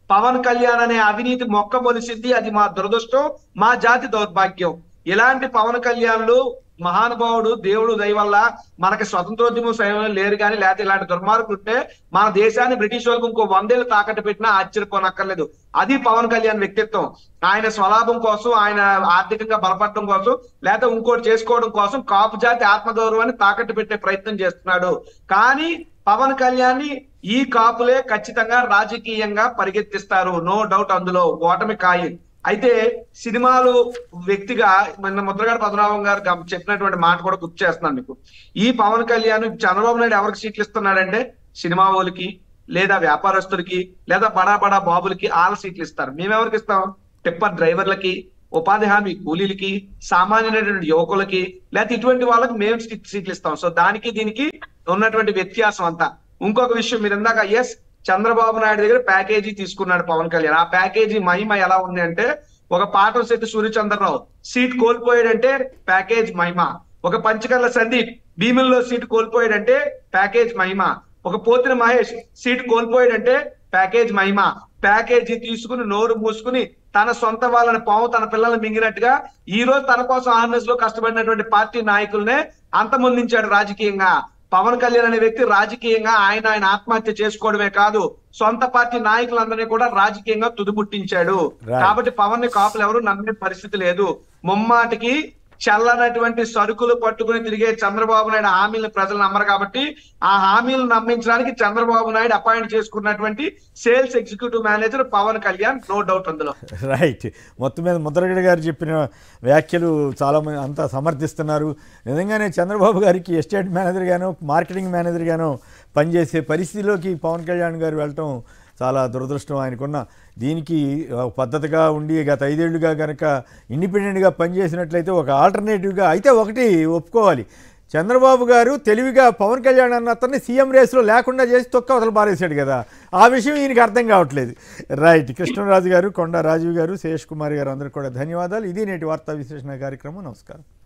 పవన్ కళ్యాణ్ అనే అవినీతి మొక్క మొలిసింది. అది మా దురదృష్టం, మా జాతి దౌర్భాగ్యం. ఇలాంటి పవన్ కళ్యాణ్లు మహానుభావుడు, దేవుడు దయ వల్ల మనకి స్వతంత్రోద్యమం సమయంలో లేరు కానీ, లేకపోతే ఇలాంటి దుర్మార్గులు ఉంటే మన దేశాన్ని బ్రిటిష్ వాళ్ళకు ఇంకో వందేళ్ళు తాకట్టు పెట్టినా ఆశ్చర్యపోనక్కర్లేదు. అది పవన్ కళ్యాణ్ వ్యక్తిత్వం. ఆయన స్వలాభం కోసం, ఆయన ఆర్థికంగా బలపడడం కోసం, లేకపోతే ఇంకోటి చేసుకోవడం కోసం కాపు జాతి ఆత్మగౌరవాన్ని తాకట్టు పెట్టే ప్రయత్నం చేస్తున్నాడు. కానీ పవన్ కళ్యాణ్ ని ఈ కాపులే ఖచ్చితంగా రాజకీయంగా పరిగెత్తిస్తారు, నో డౌట్. అందులో ఓటమి ఖాయం. అయితే సినిమాలు వ్యక్తిగా మన ముద్రగడ పద్మనాభం గారు చెప్పినటువంటి మాట కూడా గుర్తు చేస్తున్నాను మీకు. ఈ పవన్ కళ్యాణ్ చంద్రబాబు నాయుడు ఎవరికి సీట్లు ఇస్తున్నాడంటే సినిమా వాళ్ళకి, లేదా వ్యాపారస్తులకి, లేదా బడా బడా బాబులకి వాళ్ళ సీట్లు ఇస్తారు. మేమెవరికి ఇస్తాం? టిప్పర్ డ్రైవర్లకి, ఉపాధి హామీ కూలీలకి, సామాన్యమైనటువంటి యువకులకి, లేకపోతే ఇటువంటి వాళ్ళకి మేము సీట్లు ఇస్తాం. సో దానికి దీనికి ఉన్నటువంటి వ్యత్యాసం అంతా. ఇంకొక విషయం, మీరు ఇందాక ఎస్ చంద్రబాబు నాయుడు దగ్గర ప్యాకేజీ తీసుకున్నాడు పవన్ కళ్యాణ్. ఆ ప్యాకేజీ మహిమ ఎలా ఉంది అంటే, ఒక పాటల శెట్టి సూర్యచంద్రరావు సీట్ కోల్పోయాడంటే ప్యాకేజ్ మహిమ, ఒక పంచకర్ల సందీప్ భీముల్లో సీట్ కోల్పోయాడంటే ప్యాకేజ్ మహిమ, ఒక పోతిన మహేష్ సీట్ కోల్పోయాడంటే ప్యాకేజ్ మహిమ. ప్యాకేజీ తీసుకుని నోరు మూసుకుని తన సొంత వాళ్ళని పాము తన పిల్లల్ని మింగినట్టుగా ఈ రోజు తన కోసం ఆర్ఎన్ఎస్ లో కష్టపడినటువంటి పార్టీ నాయకులనే అంతమొందించాడు రాజకీయంగా. పవన్ కళ్యాణ్ అనే వ్యక్తి రాజకీయంగా ఆయన ఆయన ఆత్మహత్య చేసుకోవడమే కాదు, సొంత పార్టీ నాయకులందరినీ కూడా రాజకీయంగా తుదిముట్టించాడు. కాబట్టి పవన్ ని కాపులు ఎవరు నమ్మే పరిస్థితి లేదు. ముమ్మాటికి చల్లనటువంటి సరుకులు పట్టుకుని తిరిగే చంద్రబాబు నాయుడు హామీలను ప్రజలు నమ్మరు. కాబట్టి ఆ హామీలను నమ్మించడానికి చంద్రబాబు నాయుడు అపాయింట్ చేసుకున్నటువంటి sales executive manager Pawan Kalyan, no doubt అందులో. రైట్. మొత్తం మీద ముద్రగడ గారు చెప్పిన వ్యాఖ్యలు చాలా మంది అంతా సమర్థిస్తున్నారు. నిజంగానే చంద్రబాబు గారికి ఎస్టేట్ మేనేజర్ గానో మార్కెటింగ్ మేనేజర్ గానో పనిచేసే పరిస్థితిలోకి పవన్ కళ్యాణ్ గారు వెళ్ళటం చాలా దురదృష్టం. ఆయనకున్న దీనికి పద్ధతిగా ఉండి గత ఐదేళ్లుగా కనుక ఇండిపెండెంట్గా పనిచేసినట్లయితే ఒక ఆల్టర్నేటివ్గా అయితే ఒకటి ఒప్పుకోవాలి, చంద్రబాబు గారు తెలివిగా పవన్ కళ్యాణ్ అన్న అతన్ని సీఎం రేసులో లేకుండా చేసి తొక్క అవతల పారేశాడు కదా, ఆ విషయం ఈయనకి అర్థం కావట్లేదు. రైట్. కృష్ణరాజు గారు, కొండా రాజీవ్ గారు, శేష్ కుమార్ గారు అందరికీ కూడా ధన్యవాదాలు. ఇది నేటి వార్తా విశ్లేషణ కార్యక్రమం. నమస్కారం.